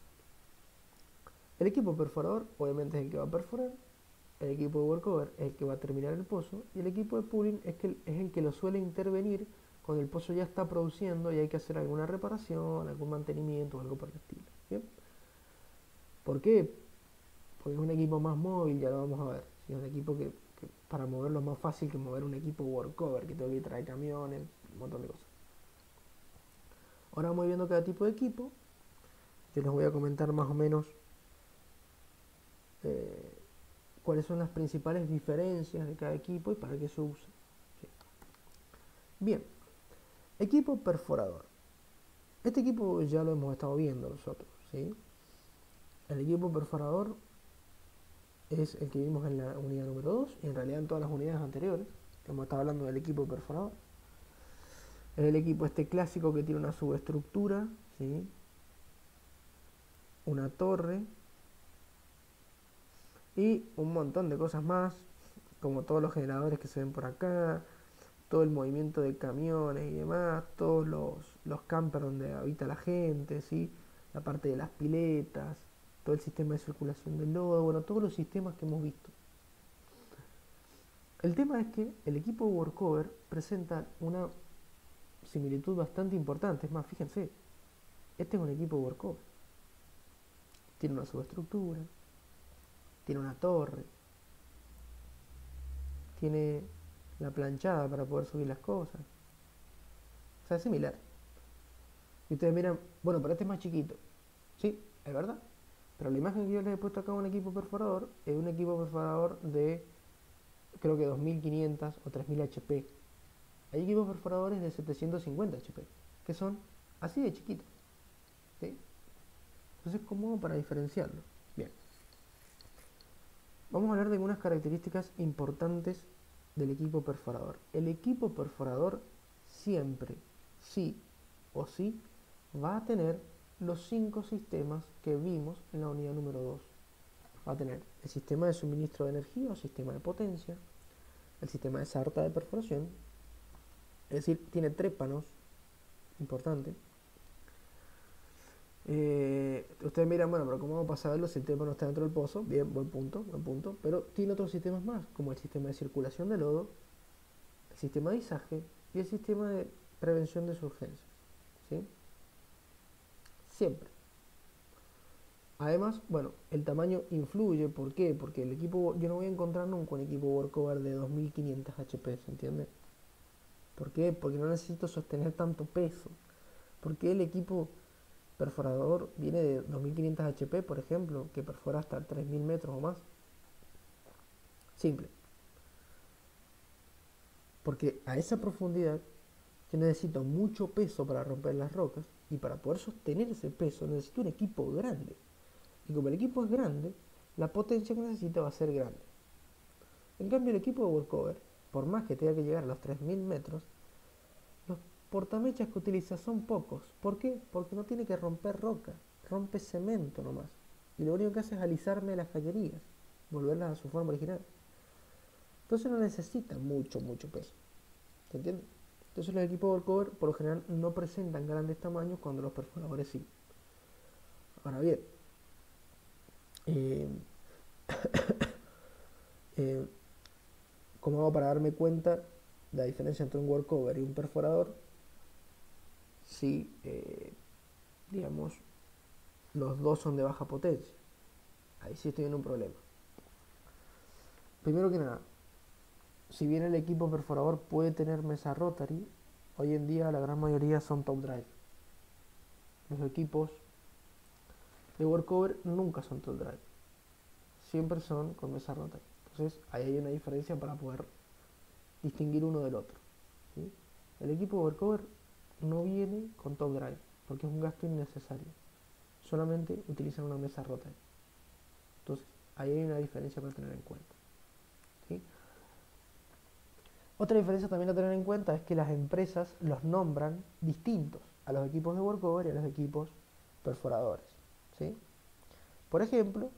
Speaker 1: El equipo perforador obviamente es el que va a perforar, el equipo de workover es el que va a terminar el pozo y el equipo de pooling es el que lo suele intervenir cuando el pozo ya está produciendo y hay que hacer alguna reparación, algún mantenimiento o algo por el estilo. ¿Bien? ¿Por qué? Porque es un equipo más móvil, ya lo vamos a ver. ¿Sí? Es un equipo que para moverlo es más fácil que mover un equipo workover, que tengo que traer camiones, un montón de cosas. Ahora vamos viendo cada tipo de equipo. Yo les voy a comentar más o menos cuáles son las principales diferencias de cada equipo y para qué se usa. ¿Sí? Bien, equipo perforador. Este equipo ya lo hemos estado viendo nosotros, ¿sí? El equipo perforador es el que vimos en la unidad número 2 y en realidad en todas las unidades anteriores. Hemos estado hablando del equipo perforador. Es el equipo este clásico que tiene una subestructura, ¿sí? Una torre y un montón de cosas más, como todos los generadores que se ven por acá, todo el movimiento de camiones y demás, todos los campers donde habita la gente, ¿sí? La parte de las piletas, todo el sistema de circulación del lodo, bueno, todos los sistemas que hemos visto. El tema es que el equipo workover presenta una similitud bastante importante. Es más, fíjense, este es un equipo workover. Tiene una subestructura, tiene una torre, tiene la planchada para poder subir las cosas. O sea, es similar. Y ustedes miran, bueno, pero este es más chiquito. Sí, es verdad. Pero la imagen que yo les he puesto acá, un equipo perforador, es un equipo perforador de, creo que 2500 o 3000 HP. Hay equipos perforadores de 750 HP, que son así de chiquitos. ¿Sí? Entonces, ¿cómo para diferenciarlo? Bien. Vamos a hablar de algunas características importantes del equipo perforador. El equipo perforador siempre, sí o sí, va a tener los 5 sistemas que vimos en la unidad número 2. Va a tener el sistema de suministro de energía o sistema de potencia, el sistema de sarta de perforación, es decir, tiene trépanos, importante. Ustedes miran, bueno, pero ¿cómo vamos a saberlo si el tépano está dentro del pozo? Bien, buen punto, pero tiene otros sistemas más, como el sistema de circulación de lodo, el sistema de izaje y el sistema de prevención de surgencias, ¿sí? Siempre. Además, bueno, el tamaño influye. ¿Por qué? Porque el equipo, yo no voy a encontrar nunca un equipo workover de 2500 HP, ¿se entiende? ¿Por qué? Porque no necesito sostener tanto peso. Porque el equipo perforador viene de 2500 HP, por ejemplo, que perfora hasta 3000 metros o más. Simple. Porque a esa profundidad yo necesito mucho peso para romper las rocas y para poder sostener ese peso necesito un equipo grande. Y como el equipo es grande, la potencia que necesita va a ser grande. En cambio, el equipo de workover por más que tenga que llegar a los 3000 metros, los portamechas que utiliza son pocos. ¿Por qué? Porque no tiene que romper roca, rompe cemento nomás. Y lo único que hace es alisarme las cañerías, volverlas a su forma original. Entonces no necesita mucho peso. ¿Se entiende? Entonces los equipos workover por lo general no presentan grandes tamaños cuando los perforadores sí. Ahora bien, eh, eh, ¿cómo hago para darme cuenta de la diferencia entre un workover y un perforador? Si, digamos, los dos son de baja potencia. Ahí sí estoy en un problema. Primero que nada, si bien el equipo perforador puede tener mesa rotary, hoy en día la gran mayoría son top drive. Los equipos de workover nunca son top drive, siempre son con mesa rotary. Entonces ahí hay una diferencia para poder distinguir uno del otro, ¿sí? El equipo de workover no viene con top drive porque es un gasto innecesario, solamente utilizan una mesa rotary. Entonces ahí hay una diferencia para tener en cuenta, ¿sí? Otra diferencia también a tener en cuenta es que las empresas los nombran distintos a los equipos de workover y a los equipos perforadores, ¿sí? Por ejemplo,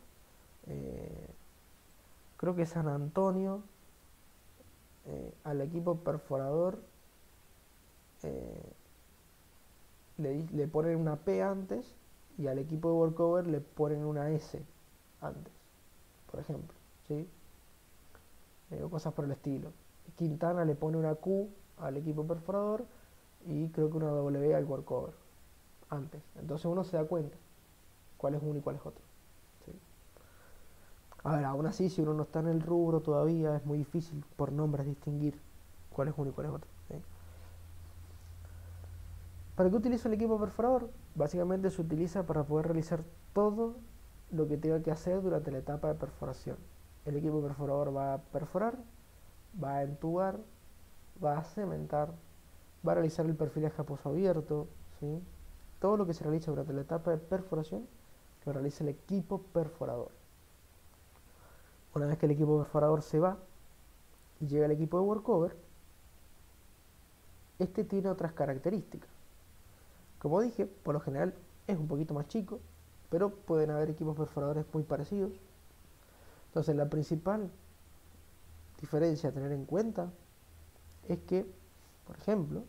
Speaker 1: creo que San Antonio al equipo perforador eh, le ponen una P antes y al equipo de workover le ponen una S antes, por ejemplo, ¿sí? O cosas por el estilo. Quintana le pone una Q al equipo perforador y creo que una W al workover antes. Entonces uno se da cuenta cuál es uno y cuál es otro, ¿sí? A ver, aún así, si uno no está en el rubro todavía, es muy difícil por nombres distinguir cuál es uno y cuál es otro, ¿sí? ¿Para qué utilizo el equipo perforador? Básicamente se utiliza para poder realizar todo lo que tenga que hacer durante la etapa de perforación. El equipo perforador va a perforar, va a entubar, va a cementar, va a realizar el perfilaje a pozo abierto, ¿sí? Todo lo que se realiza durante la etapa de perforación lo realiza el equipo perforador. Una vez que el equipo perforador se va y llega el equipo de workover, este tiene otras características. Como dije, por lo general es un poquito más chico, pero pueden haber equipos perforadores muy parecidos. Entonces la principal diferencia a tener en cuenta es que, por ejemplo,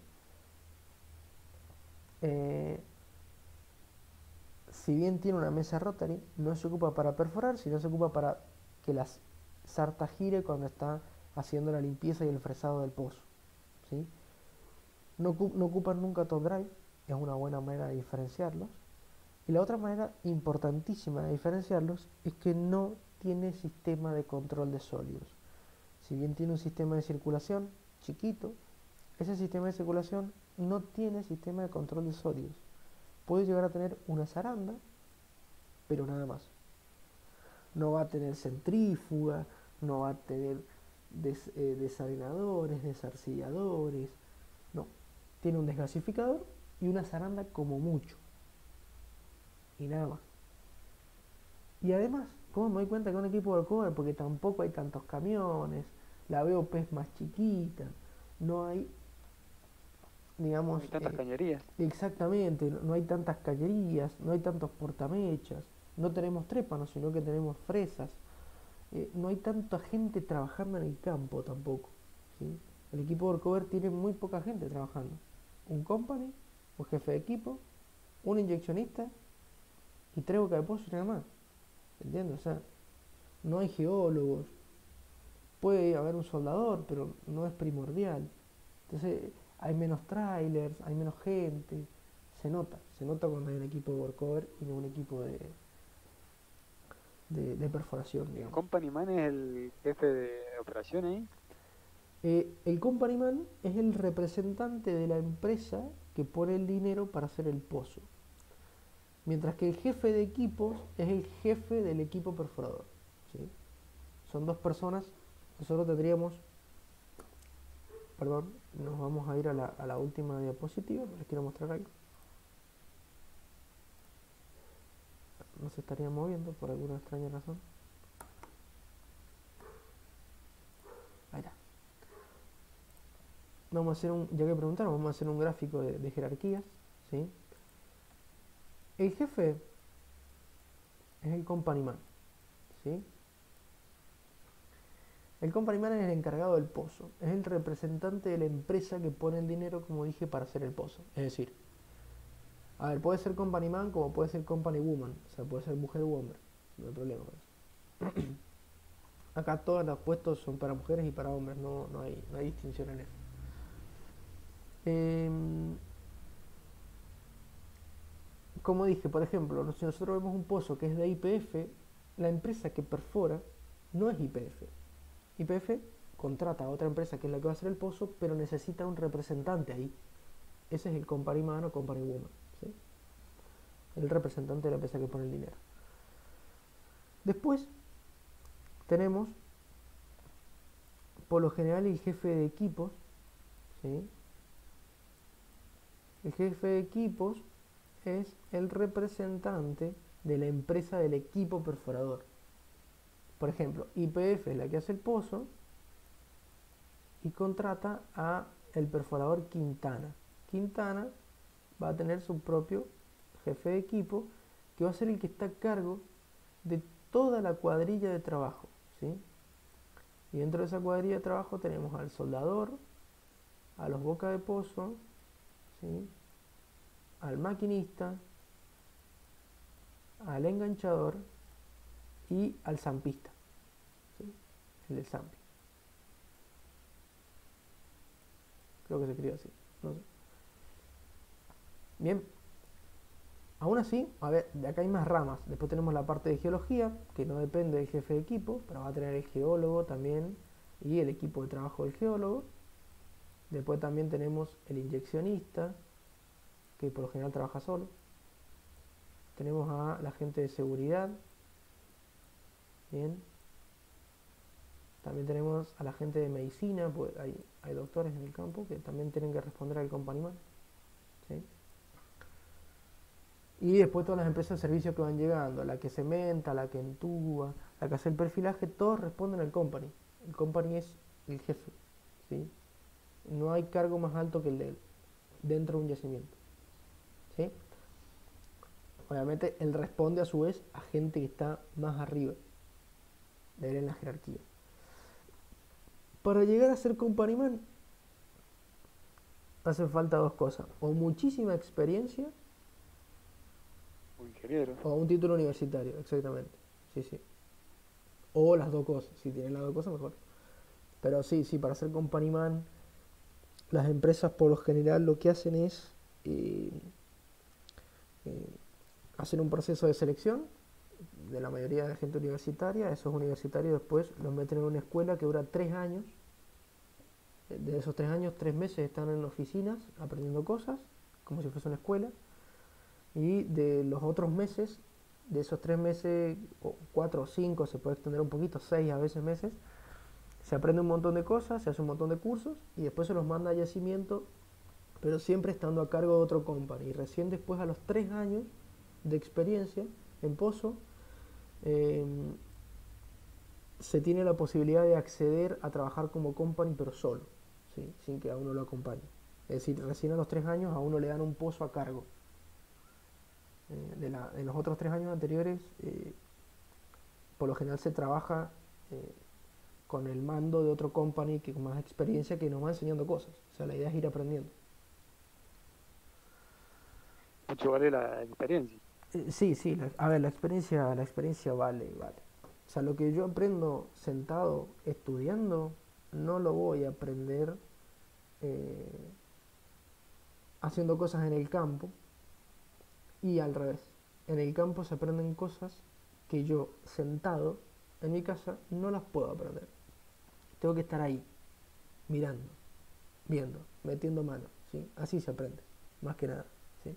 Speaker 1: si bien tiene una mesa rotary, no se ocupa para perforar, sino se ocupa para que la sarta gire cuando está haciendo la limpieza y el fresado del pozo, ¿sí? No ocupan nunca top drive, es una buena manera de diferenciarlos. Y la otra manera importantísima de diferenciarlos es que no tiene sistema de control de sólidos. Si bien tiene un sistema de circulación chiquito, ese sistema de circulación no tiene sistema de control de sólidos. Puede llegar a tener una zaranda, pero nada más. No va a tener centrífuga, no va a tener desarenadores, desarcilladores, no. Tiene un desgasificador y una zaranda como mucho. Y nada más. Y además, ¿cómo me doy cuenta que es un equipo de workover? Porque tampoco hay tantos camiones, la BOP es más chiquita, no hay, digamos,
Speaker 2: Hay tantas cañerías.
Speaker 1: exactamente, no hay tantas cañerías, no hay tantos portamechas, no tenemos trépanos, sino que tenemos fresas, no hay tanta gente trabajando en el campo tampoco, ¿sí? El equipo de workover tiene muy poca gente trabajando. Un company, un jefe de equipo, un inyeccionista y 3 bocas de pozo y nada más. ¿Entiendes? O sea, no hay geólogos, puede haber un soldador, pero no es primordial. Entonces, hay menos trailers, hay menos gente, se nota cuando hay un equipo de workover y no un equipo de perforación,
Speaker 2: ¿El
Speaker 1: digamos.
Speaker 2: company man es el jefe de operación ahí?
Speaker 1: El companyman es el representante de la empresa que pone el dinero para hacer el pozo, mientras que el jefe de equipos es el jefe del equipo perforador, ¿sí? Son dos personas. Nosotros tendríamos, perdón, nos vamos a ir a la última diapositiva, les quiero mostrar algo. No se estaría moviendo por alguna extraña razón. Ahí está. vamos a hacer ya que preguntaron, vamos a hacer un gráfico de jerarquías, ¿sí? El jefe es el company man, ¿sí? El company man es el encargado del pozo, es el representante de la empresa que pone el dinero, como dije, para hacer el pozo. Es decir, a ver, puede ser company man como puede ser company woman, o sea, puede ser mujer u hombre, no hay problema con eso. Acá todos los puestos son para mujeres y para hombres, no hay distinción en eso. Como dije, por ejemplo, si nosotros vemos un pozo que es de YPF, la empresa que perfora no es YPF. YPF contrata a otra empresa que es la que va a hacer el pozo, pero necesita un representante ahí. Ese es el company man o company woman, ¿sí? El representante de la empresa que pone el dinero. Después tenemos, por lo general, el jefe de equipos, ¿sí? El jefe de equipos es el representante de la empresa del equipo perforador. Por ejemplo, YPF es la que hace el pozo y contrata a el perforador Quintana. Quintana va a tener su propio jefe de equipo que va a ser el que está a cargo de toda la cuadrilla de trabajo, ¿sí? Y dentro de esa cuadrilla de trabajo tenemos al soldador, a los boca de pozo, ¿sí? Al maquinista, al enganchador y al zampista, ¿sí? El del zampi. Creo que se escribe así, no sé. Bien, aún así, a ver, de acá hay más ramas. Después tenemos la parte de geología, que no depende del jefe de equipo, pero va a tener el geólogo también y el equipo de trabajo del geólogo. Después también tenemos el inyeccionista, que por lo general trabaja solo. Tenemos a la gente de seguridad. Bien. También tenemos a la gente de medicina, pues hay doctores en el campo que también tienen que responder al company man, ¿sí? Y después todas las empresas de servicio que van llegando, la que cementa, la que entuba, la que hace el perfilaje, todos responden al company. El company es el jefe, ¿sí? No hay cargo más alto que el de él dentro de un yacimiento, ¿sí? Obviamente él responde a su vez a gente que está más arriba de él en la jerarquía. Para llegar a ser company man hacen falta dos cosas: o muchísima experiencia
Speaker 2: Un ingeniero.
Speaker 1: o un título universitario, exactamente. Sí, sí. O las dos cosas, si tienen las dos cosas mejor. Pero sí, para ser company man, las empresas por lo general lo que hacen es eh, hacer un proceso de selección de la mayoría de la gente universitaria. Esos universitarios después los meten en una escuela que dura 3 años. De esos 3 años, 3 meses están en oficinas aprendiendo cosas, como si fuese una escuela. Y de los otros meses, de esos 3 meses, o 4 o 5, se puede extender un poquito, 6 a veces meses, se aprende un montón de cosas, se hace un montón de cursos y después se los manda a yacimiento, pero siempre estando a cargo de otro company. Y recién después, a los 3 años de experiencia en pozo, se tiene la posibilidad de acceder a trabajar como company, pero solo, ¿sí? Sin que a uno lo acompañe. Es decir, recién a los 3 años a uno le dan un pozo a cargo. En los otros 3 años anteriores, por lo general se trabaja con el mando de otro company que con más experiencia, que nos va enseñando cosas. O sea, la idea es ir aprendiendo.
Speaker 2: Mucho vale la experiencia.
Speaker 1: Sí, a ver, la experiencia vale. O sea, lo que yo aprendo sentado estudiando, no lo voy a aprender haciendo cosas en el campo, y al revés. En el campo se aprenden cosas que yo sentado en mi casa no las puedo aprender. Tengo que estar ahí, mirando, viendo, metiendo mano, ¿sí? Así se aprende, más que nada, ¿sí?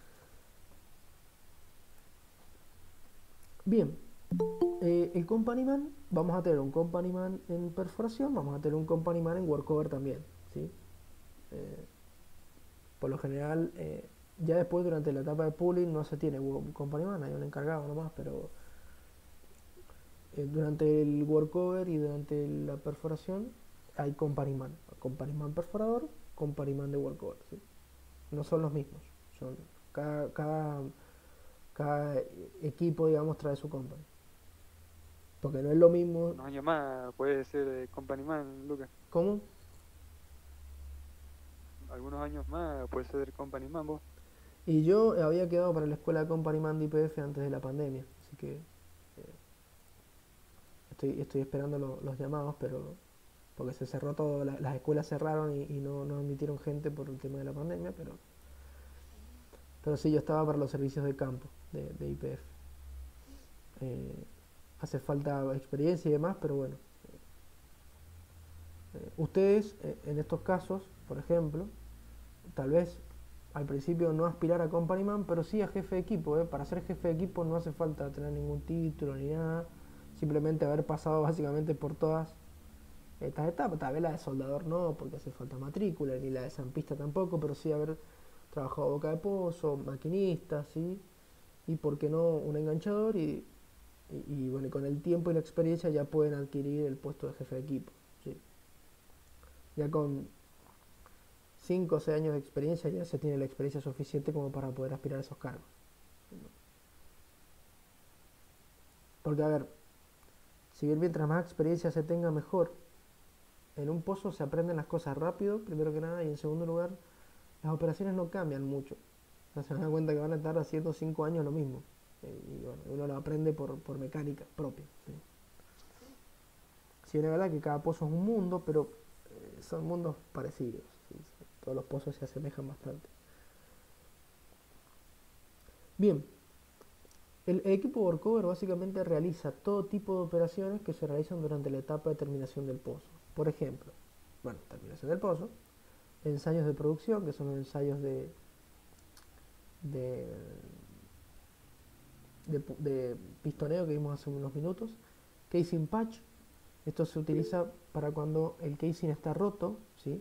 Speaker 1: Bien, el company man, vamos a tener un company man en perforación, vamos a tener un company man en workover también, ¿sí? Por lo general, ya después durante la etapa de pooling no se tiene un company man, hay un encargado nomás, pero durante el workover y durante la perforación hay company man perforador Companyman de workover, ¿sí? No son los mismos. Son cada equipo, digamos, trae su company. Porque no es lo mismo.
Speaker 2: Unos años más puede ser Company Man, Lucas.
Speaker 1: ¿Cómo?
Speaker 2: Algunos años más puede ser Company Man, vos.
Speaker 1: Y yo había quedado para la escuela de Companyman de IPF antes de la pandemia. Así que estoy esperando los llamados, pero porque se cerró todo, las escuelas cerraron y no admitieron gente por el tema de la pandemia, pero sí, yo estaba para los servicios de campo de IPF. Hace falta experiencia y demás, pero bueno. Ustedes, en estos casos, por ejemplo, tal vez al principio no aspirar a companyman, pero sí a jefe de equipo. Para ser jefe de equipo no hace falta tener ningún título ni nada, simplemente haber pasado básicamente por todas estas etapas. Tal vez la de soldador no, porque hace falta matrícula, ni la de zampista tampoco, pero sí haber trabajado boca de pozo, maquinista, ¿sí? Y por qué no un enganchador y bueno, con el tiempo y la experiencia ya pueden adquirir el puesto de jefe de equipo, ¿sí? Ya con 5 o 6 años de experiencia ya se tiene la experiencia suficiente como para poder aspirar a esos cargos. Porque a ver, si bien mientras más experiencia se tenga mejor, en un pozo se aprenden las cosas rápido, primero que nada, y en segundo lugar, las operaciones no cambian mucho. O sea, se dan cuenta que van a estar haciendo 5 años lo mismo. Y bueno, uno lo aprende por mecánica propia, ¿sí? Sí, es verdad que cada pozo es un mundo, pero son mundos parecidos, ¿sí? Todos los pozos se asemejan bastante. Bien, el equipo workover básicamente realiza todo tipo de operaciones que se realizan durante la etapa de terminación del pozo. Por ejemplo, bueno, terminación del pozo, ensayos de producción, que son los ensayos de, de pistoneo que vimos hace unos minutos, casing patch, esto se utiliza para cuando el casing está roto, ¿sí?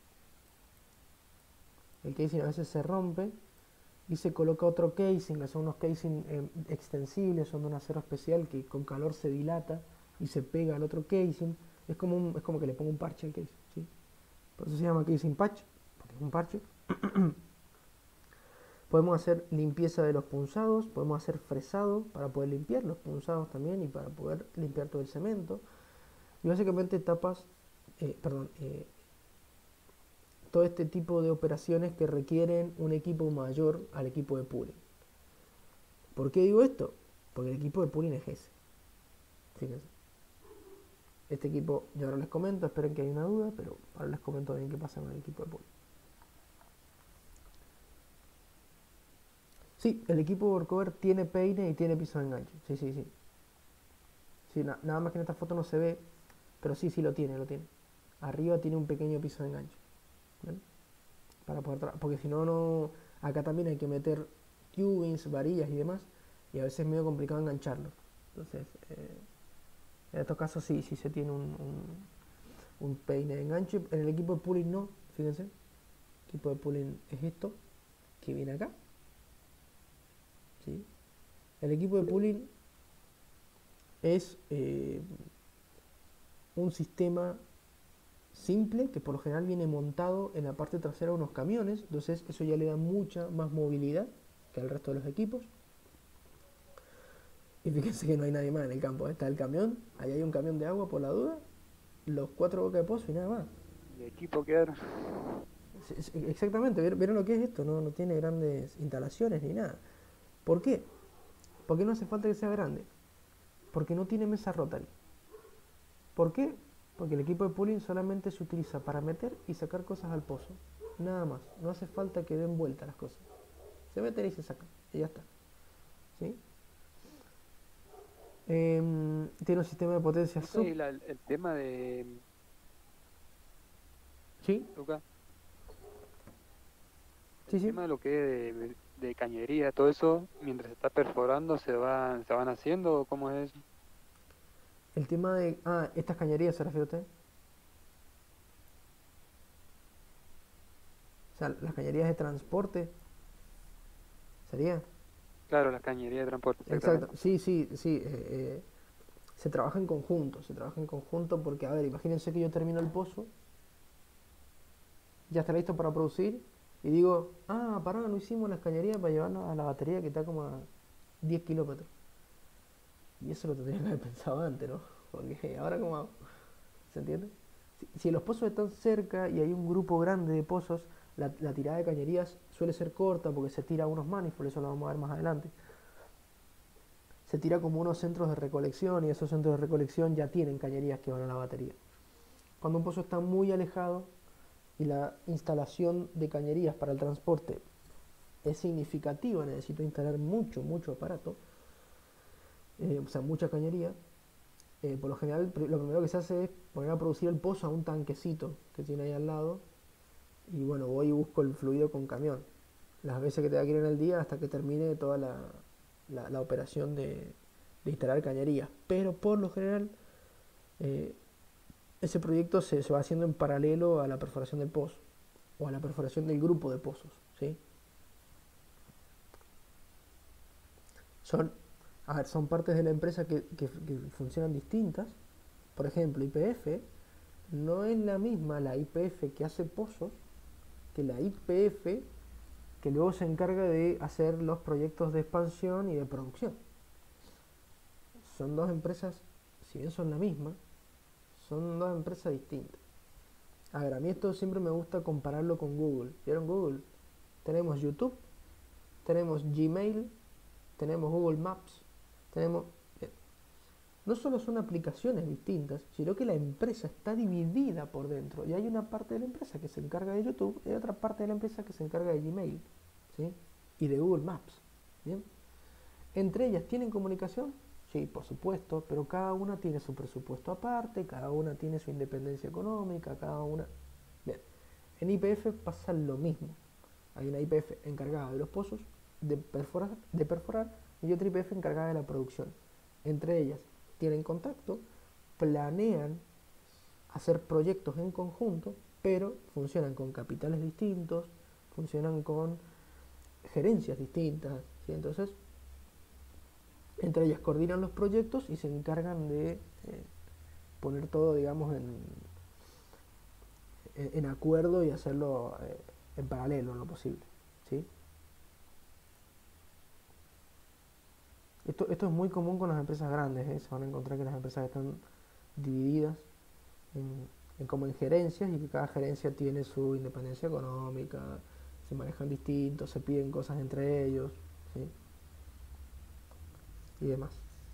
Speaker 1: El casing a veces se rompe y se coloca otro casing, que son unos casing extensibles, son de un acero especial que con calor se dilata y se pega al otro casing. Es como que le pongo un parche al casing, ¿sí? Por eso se llama casing patch, porque es un parche. Podemos hacer limpieza de los punzados, podemos hacer fresado para poder limpiar los punzados también y para poder limpiar todo el cemento. Y básicamente todo este tipo de operaciones que requieren un equipo mayor al equipo de pooling. ¿Por qué digo esto? Porque el equipo de pooling es ese. Fíjense. Este equipo, yo ahora les comento, esperen que haya una duda, pero ahora les comento bien qué pasa con el equipo de pooling. Sí, el equipo workover tiene peine y tiene piso de enganche. Sí. Sí, nada más que en esta foto no se ve, pero sí lo tiene. Arriba tiene un pequeño piso de enganche. ¿Ven? Para poder porque si no, acá también hay que meter tubings, varillas y demás, y a veces es medio complicado engancharlo. Entonces, en estos casos sí se tiene un peine de enganche. En el equipo de pooling no, fíjense. El equipo de pooling es esto, que viene acá. ¿Sí? El equipo de pooling es un sistema simple que por lo general viene montado en la parte trasera de unos camiones, entonces eso ya le da mucha más movilidad que al resto de los equipos. Y fíjense que no hay nadie más en el campo, está el camión, ahí hay un camión de agua por la duda, los 4 bocas de pozo y nada más.
Speaker 2: ¿Y equipo quedaron?
Speaker 1: Exactamente, ¿vieron lo que es esto? No tiene grandes instalaciones ni nada. ¿Por qué? Porque no hace falta que sea grande, porque no tiene mesa rotary. ¿Por qué? Porque el equipo de pooling solamente se utiliza para meter y sacar cosas al pozo. Nada más. No hace falta que den vuelta las cosas. Se meten y se sacan. Y ya está. ¿Sí? Tiene un sistema de potencia
Speaker 2: ¿Viste ahí el tema de
Speaker 1: ¿Sí?
Speaker 2: Lucas?
Speaker 1: Sí,
Speaker 2: El
Speaker 1: sí.
Speaker 2: tema de lo que es de cañería, todo eso, mientras se está perforando, se van haciendo, ¿o cómo es eso?
Speaker 1: El tema de... estas cañerías se refiere a usted. O sea, las cañerías de transporte. ¿Sería?
Speaker 2: Claro, las cañerías de transporte,
Speaker 1: Exacto.
Speaker 2: exactamente.
Speaker 1: Sí. Se trabaja en conjunto. Se trabaja en conjunto porque, a ver, imagínense que yo termino el pozo. ya está listo para producir, y digo, ah, pará, no hicimos las cañerías para llevarnos a la batería que está como a 10 kilómetros. Y eso lo tendría que haber pensado antes, ¿no? Porque ahora como hago, ¿se entiende? Si los pozos están cerca y hay un grupo grande de pozos, la tirada de cañerías suele ser corta porque se tira a unos manifolds, eso lo vamos a ver más adelante. Se tira como unos centros de recolección y esos centros de recolección ya tienen cañerías que van a la batería. Cuando un pozo está muy alejado y la instalación de cañerías para el transporte es significativa, necesito instalar mucho aparato, o sea, mucha cañería, por lo general lo primero que se hace es poner a producir el pozo a un tanquecito que tiene ahí al lado y bueno, voy y busco el fluido con camión las veces que tenga que ir en el día hasta que termine toda la operación de instalar cañerías. Pero por lo general eh, ese proyecto se va haciendo en paralelo a la perforación del pozo o a la perforación del grupo de pozos, ¿sí? Son, a ver, son partes de la empresa que funcionan distintas. Por ejemplo, YPF no es la misma la YPF que hace pozos que la YPF que luego se encarga de hacer los proyectos de expansión y de producción. Son dos empresas, si bien son la misma, son dos empresas distintas. A ver, a mí esto siempre me gusta compararlo con Google. ¿Vieron Google? Tenemos YouTube, tenemos Gmail, tenemos Google Maps, tenemos... No solo son aplicaciones distintas, sino que la empresa está dividida por dentro. Y hay una parte de la empresa que se encarga de YouTube y hay otra parte de la empresa que se encarga de Gmail, ¿sí? Y de Google Maps. ¿Bien? ¿Entre ellas tienen comunicación? Sí, por supuesto, pero cada una tiene su presupuesto aparte, cada una tiene su independencia económica, cada una... Bien, en YPF pasa lo mismo. Hay una YPF encargada de los pozos, de perforar y otra YPF encargada de la producción. Entre ellas tienen contacto, planean hacer proyectos en conjunto, pero funcionan con capitales distintos, funcionan con gerencias distintas, ¿sí? Entonces, entre ellas coordinan los proyectos y se encargan de poner todo, digamos, en acuerdo y hacerlo en paralelo en lo posible, ¿sí? Esto es muy común con las empresas grandes, ¿eh? Se van a encontrar que las empresas están divididas como en gerencias y que cada gerencia tiene su independencia económica, se manejan distintos, se piden cosas entre ellos, ¿sí? Y demás.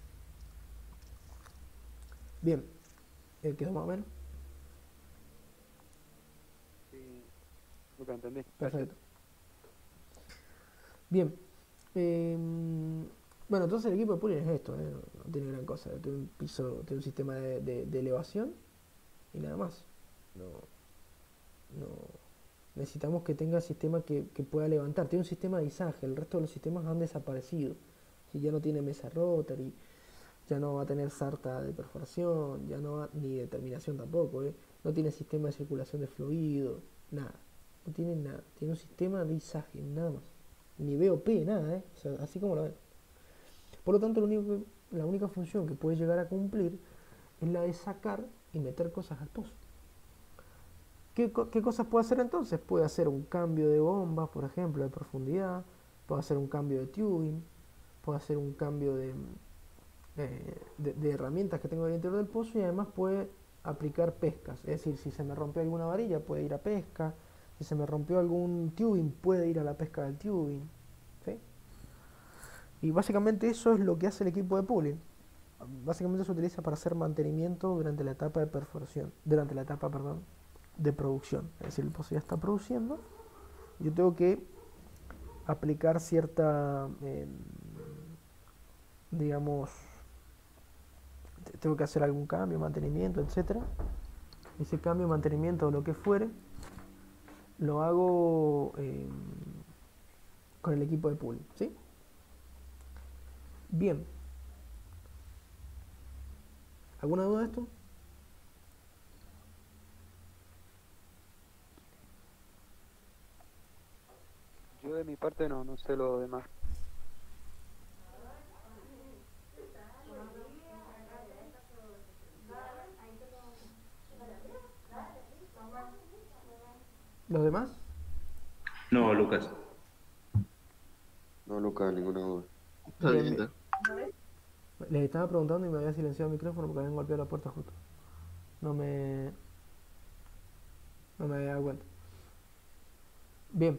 Speaker 1: Bien, ¿quedó más o menos?
Speaker 2: Sí, lo que entendí.
Speaker 1: Perfecto. Bien. Bueno, entonces el equipo de pooling es esto, no tiene gran cosa. Tiene un piso, tiene un sistema de elevación y nada más. No necesitamos que tenga sistema que pueda levantar. Tiene un sistema de izaje, el resto de los sistemas han desaparecido. Si ya no tiene mesa rotary, ya no va a tener sarta de perforación, ya no va, ni de terminación tampoco, no tiene sistema de circulación de fluido, nada. No tiene nada. Tiene un sistema de izaje, nada más. Ni BOP, nada, o sea, así como lo ven. Por lo tanto, la única función que puede llegar a cumplir es la de sacar y meter cosas al pozo. ¿Qué cosas puede hacer entonces? Puede hacer un cambio de bombas, por ejemplo, de profundidad, puede hacer un cambio de tubing, puede hacer un cambio de herramientas que tengo en el interior del pozo y además puede aplicar pescas. Es decir, si se me rompió alguna varilla, puede ir a pesca, si se me rompió algún tubing, puede ir a la pesca del tubing, ¿sí? Y básicamente eso es lo que hace el equipo de pooling. Básicamente se utiliza para hacer mantenimiento durante la etapa de perforación, durante la etapa, perdón, de producción. Es decir, el pozo ya está produciendo, yo tengo que aplicar cierta, digamos, tengo que hacer algún cambio, mantenimiento, etcétera. Ese cambio, mantenimiento o lo que fuere, lo hago con el equipo de pooling, ¿sí? Bien. ¿Alguna duda de esto?
Speaker 2: Yo de mi parte no sé lo demás.
Speaker 1: ¿Los demás?
Speaker 4: No, Lucas.
Speaker 3: No, Lucas, ninguna duda.
Speaker 5: Está
Speaker 1: Bien,
Speaker 5: bien,
Speaker 1: bien. Les estaba preguntando y me había silenciado el micrófono porque habían golpeado la puerta justo. No me había dado cuenta. Bien.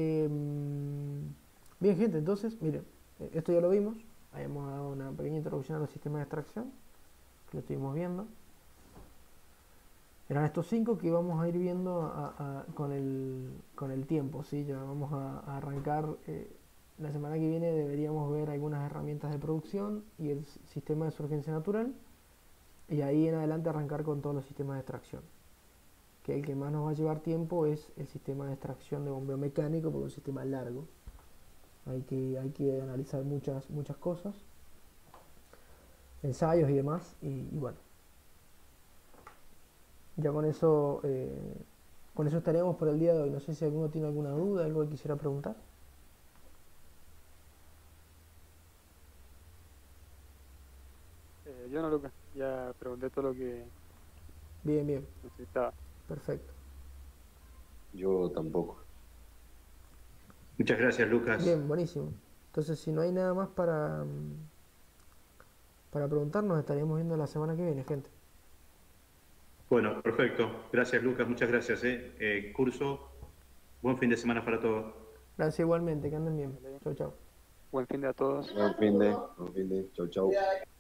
Speaker 1: Bien, gente, entonces, miren, esto ya lo vimos. Habíamos dado una pequeña introducción a los sistemas de extracción, que lo estuvimos viendo. Eran estos 5 que íbamos a ir viendo con el tiempo, ¿sí? Ya vamos a arrancar. La semana que viene deberíamos ver algunas herramientas de producción y el sistema de surgencia natural. Y ahí en adelante arrancar con todos los sistemas de extracción. Que el que más nos va a llevar tiempo es el sistema de extracción de bombeo mecánico, porque es un sistema largo. Hay que analizar muchas cosas, ensayos y demás. Y bueno, ya con eso estaríamos por el día de hoy. No sé si alguno tiene alguna duda, algo que quisiera preguntar.
Speaker 2: Yo no, Lucas, ya pregunté todo lo que
Speaker 1: Bien, bien,
Speaker 2: necesitaba.
Speaker 1: perfecto.
Speaker 3: Yo tampoco.
Speaker 4: Muchas gracias, Lucas.
Speaker 1: Bien, buenísimo. Entonces, si no hay nada más para preguntarnos, estaríamos viendo la semana que viene, gente.
Speaker 4: Bueno, perfecto. Gracias, Lucas. Muchas gracias. Curso, buen fin de semana para todos.
Speaker 1: Gracias igualmente, que anden bien. Chau, chau.
Speaker 2: Buen fin de a todos.
Speaker 3: Buen fin de. Chau, chau.